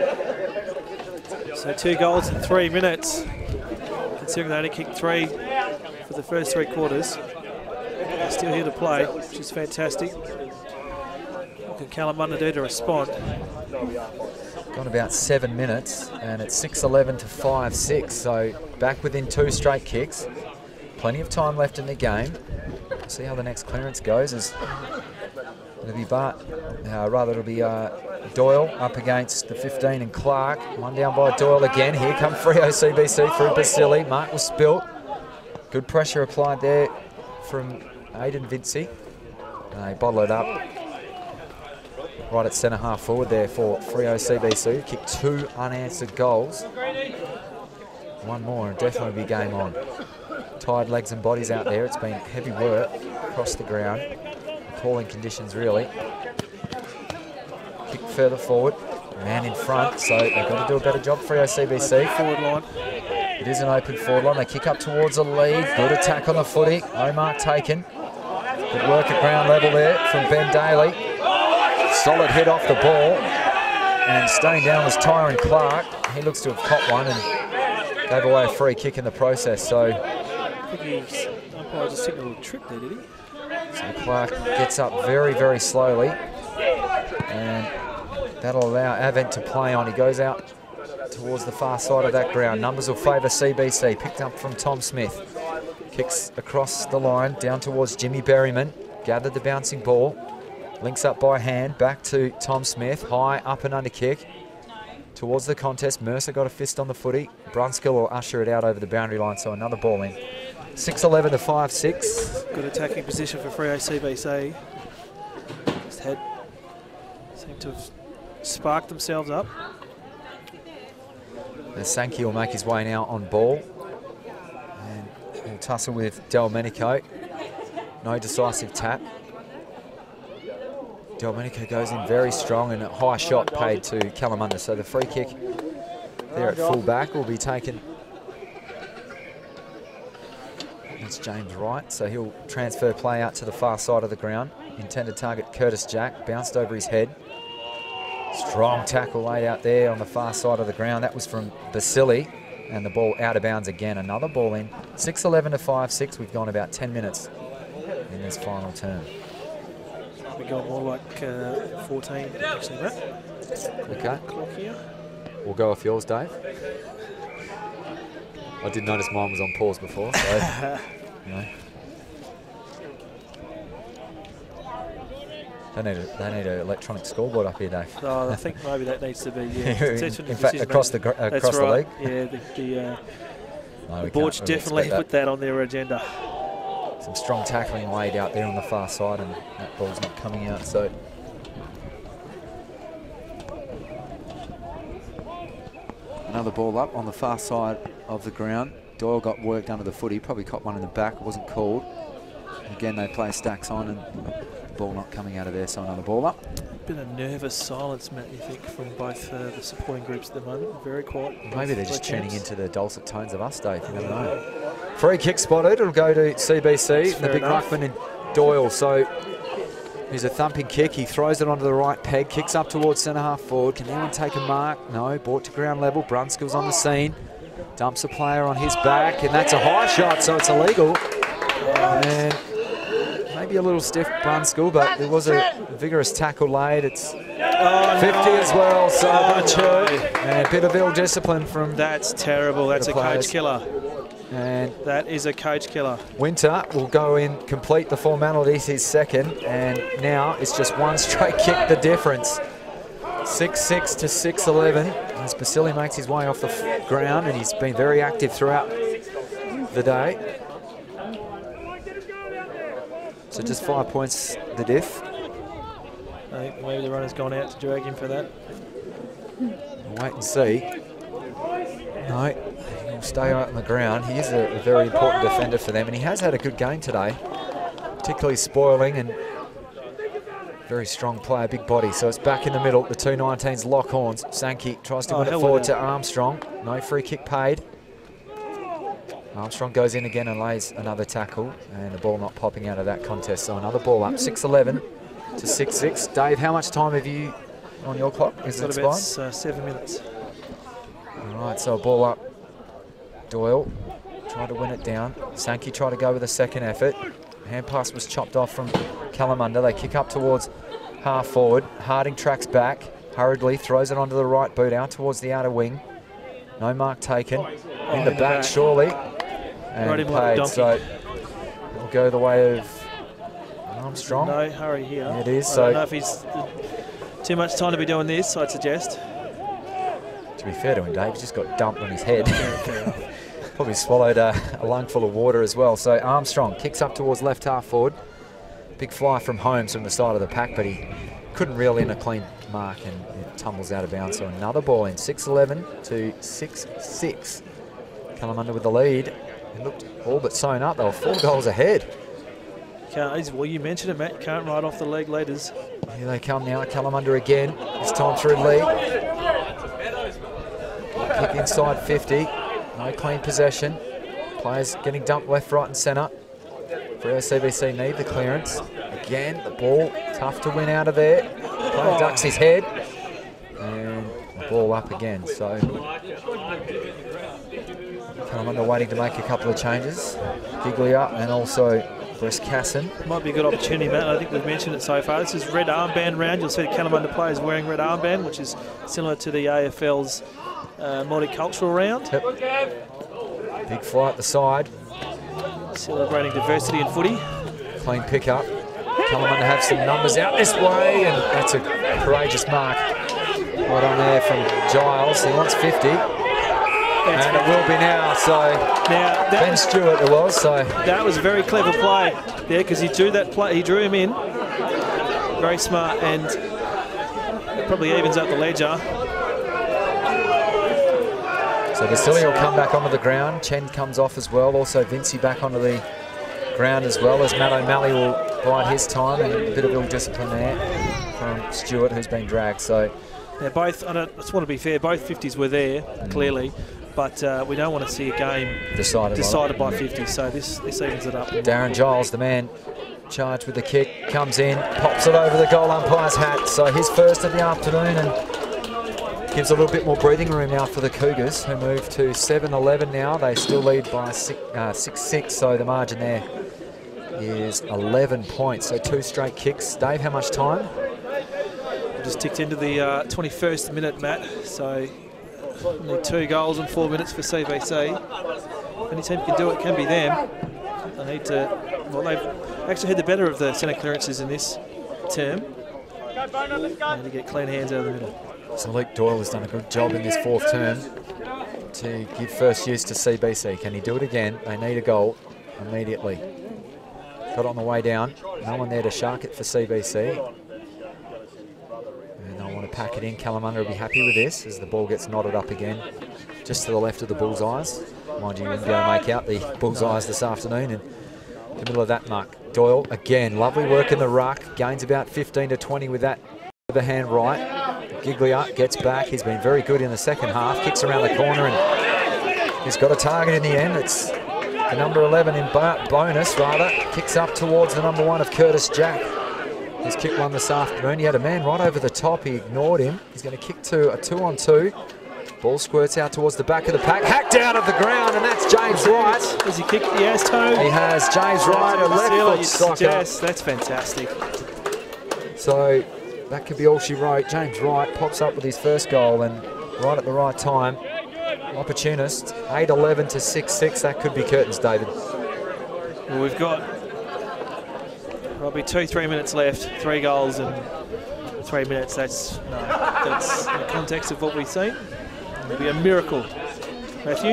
So 2 goals in 3 minutes. Considering they only kicked 3 for the first 3 quarters. They're still here to play, which is fantastic. What can Kalamunda do to respond? Got about 7 minutes, and it's 6-11 to 5-6, so back within 2 straight kicks. Plenty of time left in the game. See how the next clearance goes. It'll be it'll be Doyle up against the 15 and Clark. One down by Doyle again. Here come Freo CBC through Basili. Mark was spilt. Good pressure applied there from Aidan Vincey. They bottle it up right at centre half forward there for Freo CBC. Kicked 2 unanswered goals. One more and definitely be game on. Tired legs and bodies out there. It's been heavy work across the ground. Appalling conditions, really. Kick further forward. Man in front, so they've got to do a better job, Freo CBC. Forward line. It is an open forward line. They kick up towards the lead. Good attack on the footy. No mark taken. Good work at ground level there from Ben Daly. Solid hit off the ball. And staying down was Tyron Clark. He looks to have caught one and gave away a free kick in the process. So I think his umpire just took a little trip there, did he? So Clark gets up very, very slowly, and that'll allow Avent to play on. He goes out towards the far side of that ground. Numbers will favour CBC. Picked up from Tom Smith. Kicks across the line, down towards Jimmy Berryman. Gathered the bouncing ball. Links up by hand, back to Tom Smith. High up and under kick. Towards the contest, Mercer got a fist on the footy. Brunskill will usher it out over the boundary line, so another ball in. 6-11 to 5-6. Good attacking position for Freo CBC. Just seem to have sparked themselves up. Sankey will make his way now on ball. And he'll tussle with Delmenico. No decisive tap. Delmenico goes in very strong, and a high shot paid to Kalamunda. So the free kick there at full back will be taken. That's James Wright, so he'll transfer play out to the far side of the ground. Intended target Curtis Jack, bounced over his head. Strong tackle laid out there on the far side of the ground. That was from Basili. And the ball out of bounds again. Another ball in. 6-11 to 5-6. We've gone about 10 minutes in this final term. We got more like 14, actually, Matt. Okay. Clock here. We'll go off yours, Dave. I did notice mine was on pause before, so you know. They need an electronic scoreboard up here, Dave. Oh, I think maybe that needs to be, in fact, across the league. Yeah, No, the board should definitely put that on their agenda. Some strong tackling laid out there on the far side, and that ball's not coming out. So another ball up on the far side of the ground. Doyle got worked under the foot. He probably caught one in the back. It wasn't called. Again, they play stacks on, and the ball not coming out of there. So another ball up. Been a nervous silence, Matt, you think, from both the supporting groups at the moment. Very quiet. Maybe they're just tuning into the dulcet tones of us, Dave. You never know. Free kick spotted. It'll go to CBC. The big ruckman in Doyle. So here's a thumping kick. He throws it onto the right peg. Kicks up towards centre half forward. Can anyone take a mark? No. Brought to ground level. Brunskill's on the scene. Dumps a player on his back, and that's a high shot, so it's illegal. And maybe a little stiff Brunskill, but there was a vigorous tackle laid. It's 50 as well, so and a bit of ill discipline from. That's terrible. That's a coach killer. And that is a coach killer. Winter will go in, complete the formalities, his second, and now it's just one straight kick the difference. 6-6 to 6-11 as Basili makes his way off the ground, and he's been very active throughout the day. So just 5 points the diff. I think maybe the runner's gone out to drag him for that. We'll wait and see. No, he'll stay out on the ground. He is a very important defender for them, and he has had a good game today, particularly spoiling, and very strong player, big body. So it's back in the middle. The 219s lock horns. Sankey tries to win it forward to Armstrong. No free kick paid. Armstrong goes in again and lays another tackle, and the ball not popping out of that contest. So another ball up, 6-11 to 6-6. Dave, how much time have you on your clock? Is it expired? About 7 minutes. All right, so a ball up. Doyle tried to win it down. Sankey tried to go with a second effort. Hand pass was chopped off from Kalamunda. They kick up towards half forward. Harding tracks back hurriedly, throws it onto the right boot out towards the outer wing. No mark taken. In the back, surely. And paid. So it'll go the way of Armstrong. No hurry here. It is. I don't know if he's too much time to be doing this, I'd suggest. To be fair to him, Dave, he's just got dumped on his head. Probably swallowed a lungful of water as well. So Armstrong kicks up towards left half forward. Big fly from Holmes from the side of the pack, but he couldn't reel in a clean mark, and it tumbles out of bounds. So another ball in, 6-11 to 6-6. Kalamunda with the lead. It looked all but sewn up. They were 4 goals ahead. Well, you mentioned it, Matt. Can't write off the league leaders. Here they come now. Kalamunda again. This time through league. Kick inside 50. No clean possession. Players getting dumped left, right and centre. Freo CBC need the clearance. Again, the ball, tough to win out of there. Player ducks his head. And the ball up again. So Kalamunda waiting to make a couple of changes. Giglia and also Casson. Might be a good opportunity, Matt. I think we've mentioned it so far. This is red armband round. You'll see the Kalamunda players wearing red armband, which is similar to the AFL's multicultural round. Yep. Big fly at the side. Celebrating diversity in footy. Clean pickup. Kalamunda have some numbers out this way, and that's a courageous mark. Right on there from Giles. He wants 50. And it will be now. So now Ben Stewart it was. So that was a very clever play there, because he drew that play. He drew him in. Very smart, and it probably evens out the ledger. So Basili will come back onto the ground. Chen comes off as well. Also Vincey back onto the ground as well, as Matt O'Malley will bide his time, and a bit of ill discipline there from Stewart, who's been dragged. So they're both, I just want to be fair, both 50s were there, clearly, but we don't want to see a game decided by 50, so this evens it up. Darren Giles, the man charged with the kick, comes in, pops it over the goal umpire's hat. So his first of the afternoon, and Gives a little bit more breathing room now for the Cougars, who move to 7-11 now. They still lead by 6-6, so the margin there is 11 points. So 2 straight kicks. Dave, how much time? Just ticked into the 21st minute, Matt. So only 2 goals in 4 minutes for CBC. Any team can do it, can be them. They need to, well, they've actually had the better of the centre clearances in this term. They need to get clean hands out of the middle. So Luke Doyle has done a good job in this 4th term to give first use to CBC. Can he do it again? They need a goal immediately. Got it on the way down. No one there to shark it for CBC. And they'll want to pack it in. Kalamunda will be happy with this as the ball gets knotted up again, just to the left of the bullseyes. Mind you, you wouldn't be able to make out the bullseyes this afternoon in the middle of that muck. Doyle, again, lovely work in the ruck. Gains about 15 to 20 with that with the hand right. Giglia gets back. He's been very good in the second half. Kicks around the corner and he's got a target in the end. It's the number 11 in bonus, rather. Kicks up towards the number 1 of Curtis Jack. He's kicked one this afternoon. He had a man right over the top. He ignored him. He's going to kick to a 2-on-2. Ball squirts out towards the back of the pack. Hacked out of the ground, and that's James Wright. Has he kicked? He has, Tone. He has. James Wright, a left foot soccer. Yes, that's fantastic. So that could be all she wrote. James Wright pops up with his first goal, and right at the right time. Opportunist. 8-11 to 6-6. That could be curtains, David. Well, we've got probably 2-3 minutes left. 3 goals in 3 minutes. That's in the context of what we've seen. It'll be a miracle. Matthew?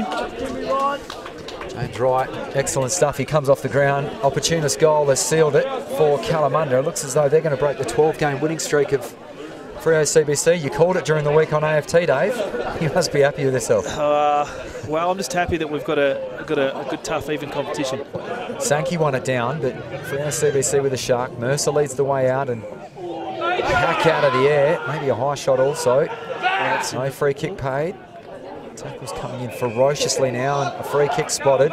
James Wright, excellent stuff. He comes off the ground. Opportunist goal has sealed it for Kalamunda. It looks as though they're going to break the 12-game winning streak of Freo CBC. You called it during the week on AFT, Dave. You must be happy with yourself. Well, I'm just happy that we've got a good, tough, even competition. Sankey won it down, but Freo CBC with a shark. Mercer leads the way out and hack out of the air. Maybe a high shot also. No free kick paid. Tackle's coming in ferociously now, and a free kick spotted.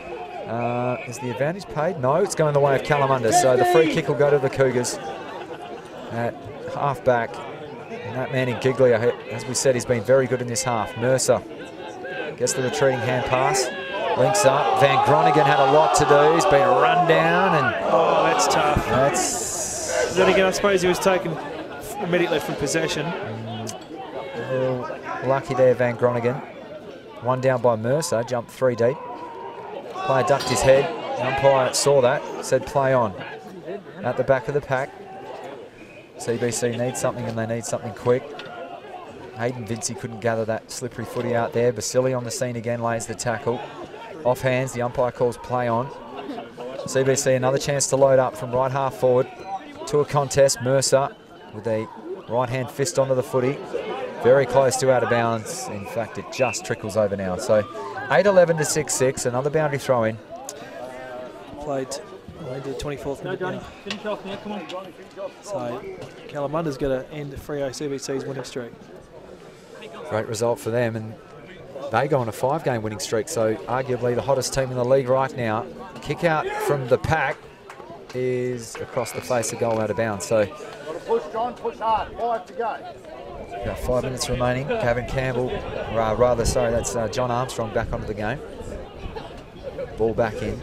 Is the advantage paid? No, it's going the way of Kalamunda. So the free kick will go to the Cougars at half back. And that man in Giglia, as we said, he's been very good in this half. Mercer gets the retreating hand pass. Links up. Van Groningen had a lot to do. He's been run down. And oh, that's tough. Then again, I suppose he was taken immediately from possession. Lucky there, Van Groningen. One down by Mercer, jumped 3 deep. Player ducked his head. The umpire saw that, said play on. At the back of the pack. CBC needs something, and they need something quick. Hayden Vincey couldn't gather that slippery footy out there. Basili on the scene again, lays the tackle. Off hands, the umpire calls play on. CBC another chance to load up from right half forward to a contest. Mercer with a right hand fist onto the footy. Very close to out of bounds. In fact, it just trickles over now. So 8-11 to 6-6. Another boundary throw in. Played into the 24th minute now. Finish off now, come on. So Kalamunda's going to end Freo CBC's winning streak. Great result for them, and they go on a 5-game winning streak. So arguably the hottest team in the league right now. Kick out from the pack is across the face, a goal out of bounds. So Push, John, push hard. 5 to go. About 5 minutes remaining. Gavin Campbell, that's John Armstrong back onto the game. Ball back in.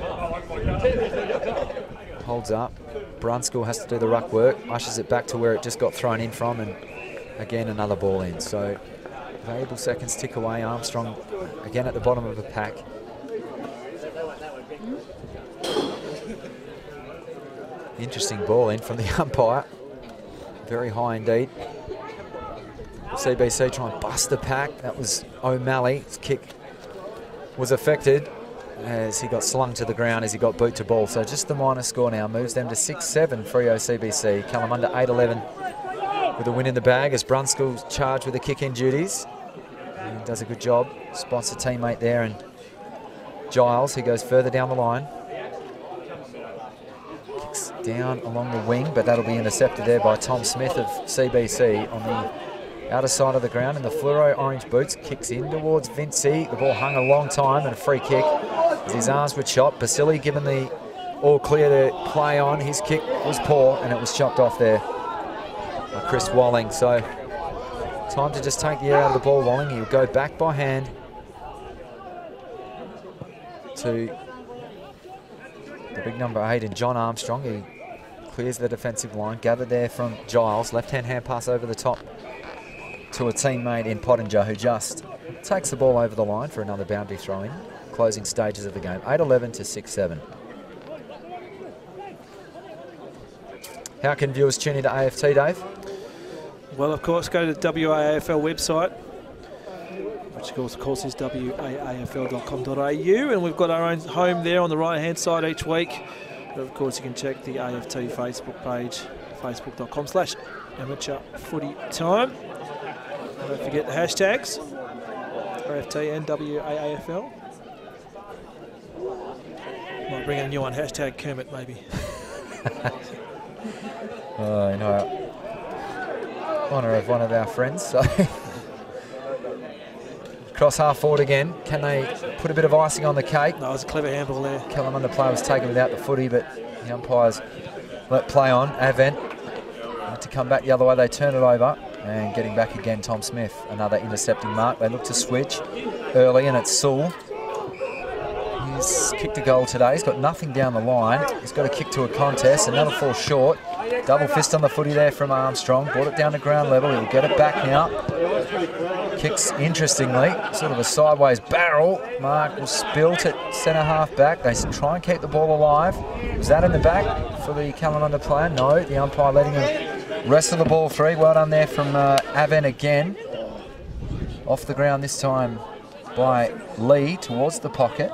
Holds up. Brunskill has to do the ruck work. Ushers it back to where it just got thrown in from, and again another ball in. So valuable seconds tick away. Armstrong again at the bottom of the pack. Interesting ball in from the umpire. Very high indeed. CBC trying to bust the pack. That was O'Malley. His kick was affected as he got slung to the ground as he got boot to ball. So just the minor score now moves them to 6-7 Freo CBC. Kalamunda 8-11 with a win in the bag as Brunskill's charged with the kick-in duties. And he does a good job. Spots a teammate there, and Giles, who goes further down the line. Kicks down along the wing, but that'll be intercepted there by Tom Smith of CBC on the outer side of the ground in the fluoro orange boots. Kicks in towards Vincey. The ball hung a long time, and a free kick as his arms were chopped. Basili given the all clear to play on. His kick was poor, and it was chopped off there by Chris Walling. So Time to just take the air out of the ball, Walling. He'll go back by hand to the big number 8 and John Armstrong. He clears the defensive line. Gathered there from Giles. Left-hand hand pass over the top to a teammate in Pottinger, who just takes the ball over the line for another boundary throw-in. Closing stages of the game. 8-11 to 6-7. How can viewers tune into AFT, Dave? Well, of course, go to the WAAFL website, which of course is waafl.com.au, and we've got our own home there on the right-hand side each week. But of course, you can check the AFT Facebook page, facebook.com/amateur footy time. And don't forget the hashtags, AFT and WAAFL. Might bring in a new one, hashtag Kermit maybe. In honour of one of our friends. So cross half forward again. Can they put a bit of icing on the cake? No, it was a clever handball there. Kalamunda player was taken without the footy, but the umpires let play on. Advent had to come back the other way. They turn it over, and getting back again, Tom Smith, another intercepting mark. They look to switch early, and it's Sewell. He's kicked a goal today. He's got nothing down the line. He's got a kick to a contest, and that'll fall short. Double fist on the footy there from Armstrong. Brought it down to ground level. He'll get it back now. Kicks, interestingly, sort of a sideways barrel. Mark will spilt at centre half back. They try and keep the ball alive. Was that in the back for the Kalamunda player? No, the umpire letting him wrestle the ball free. Well done there from Aven again. Off the ground this time by Lee towards the pocket.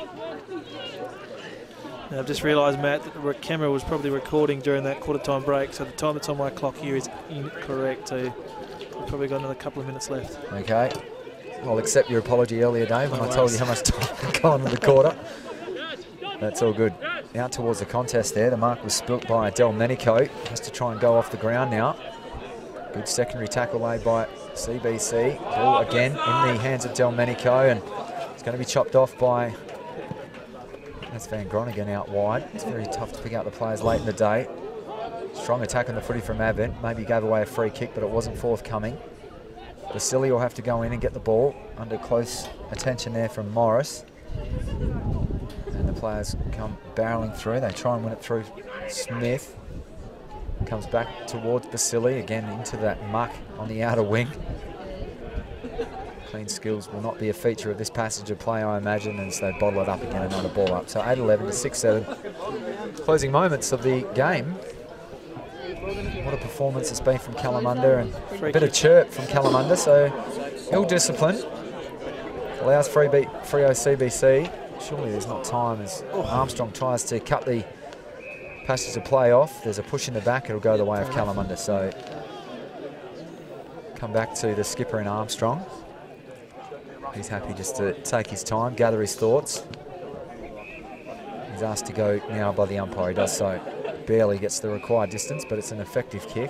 Now, I've just realised, Matt, that the camera was probably recording during that quarter-time break, so the time that's on my clock here is incorrect. So we've probably got another couple of minutes left. Okay. I'll accept your apology earlier, Dave, when I told you how much time had gone in the quarter. That's all good. Out towards the contest there. The mark was spilt by Del Menico. Has to try and go off the ground now. Good secondary tackle laid by CBC. Ball again in the hands of Del Menico, and it's going to be chopped off by... That's Van Groningen out wide. It's very tough to pick out the players late in the day. Strong attack on the footy from Advent. Maybe gave away a free kick, but it wasn't forthcoming. Vasily will have to go in and get the ball under close attention there from Morris. And the players come barreling through. They try and win it through Smith. Comes back towards Vasily, again into that muck on the outer wing. Clean skills will not be a feature of this passage of play, I imagine, as they bottle it up again, another ball up. So 8-11 to 6-7. Closing moments of the game. What a performance it's been from Kalamunda, and a bit of chirp from Kalamunda, so ill discipline. Allows Freo CBC. Surely there's not time as Armstrong tries to cut the passage of play off. There's a push in the back, it'll go the way of Kalamunda. So come back to the skipper in Armstrong. He's happy just to take his time, gather his thoughts. He's asked to go now by the umpire. He does so. Barely gets the required distance, but it's an effective kick.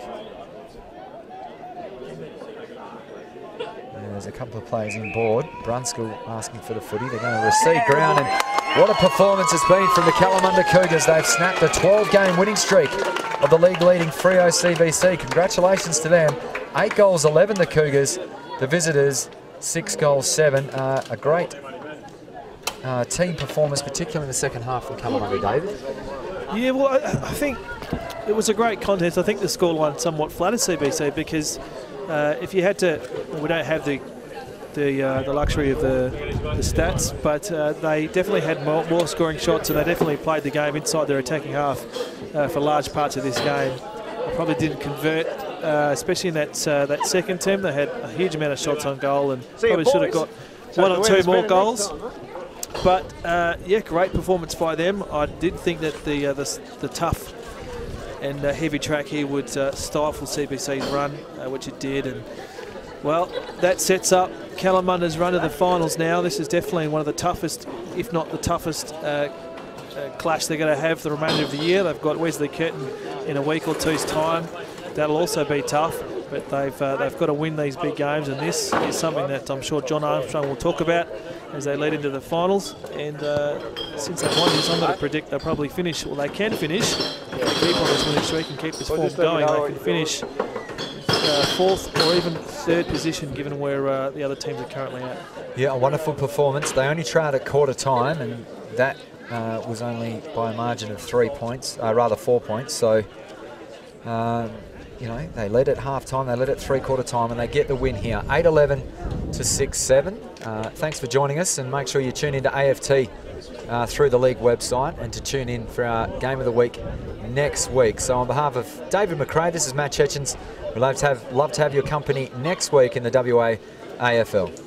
And there's a couple of players in board. Brunskill asking for the footy. They're going to recede ground, and what a performance it's been from the Kalamunda Cougars. They've snapped a 12-game winning streak of the league-leading Freo CBC. Congratulations to them. 8 goals, 11 the Cougars. The visitors, 6 goals, 7. A great team performance, particularly in the second half from Kalamunda, David. Yeah, well, I think it was a great contest. I think the scoreline somewhat flattered CBC because if you had to, we don't have the luxury of the stats, but they definitely had more scoring shots, and they definitely played the game inside their attacking half for large parts of this game. They probably didn't convert, especially in that second team. They had a huge amount of shots on goal and probably should have got one or two more goals. But yeah, great performance by them. I did think that the tough and heavy track here would stifle CBC's run, which it did. And well, that sets up Kalamunda's run to the finals now. This is definitely one of the toughest, if not the toughest, clash they're going to have for the remainder of the year. They've got Wesley Curtin in a week or two's time. That'll also be tough, but they've got to win these big games, and this is something that I'm sure John Armstrong will talk about as they lead into the finals. And since they've won this, I'm going to predict they'll probably finish, well, they can finish, if they keep on this winning streak and keep this form going, they can finish fourth or even third position, given where the other teams are currently at. Yeah, a wonderful performance. They only trailed at quarter time, and that was only by a margin of 3 points, rather 4 points. So, you know, they led at half time, they led at three-quarter time, and they get the win here, 8-11 to 6-7. Thanks for joining us, and make sure you tune into AFT through the league website, and to tune in for our Game of the Week next week. So on behalf of David McRae, this is Matt Chechens. We'd love to have your company next week in the WA AFL.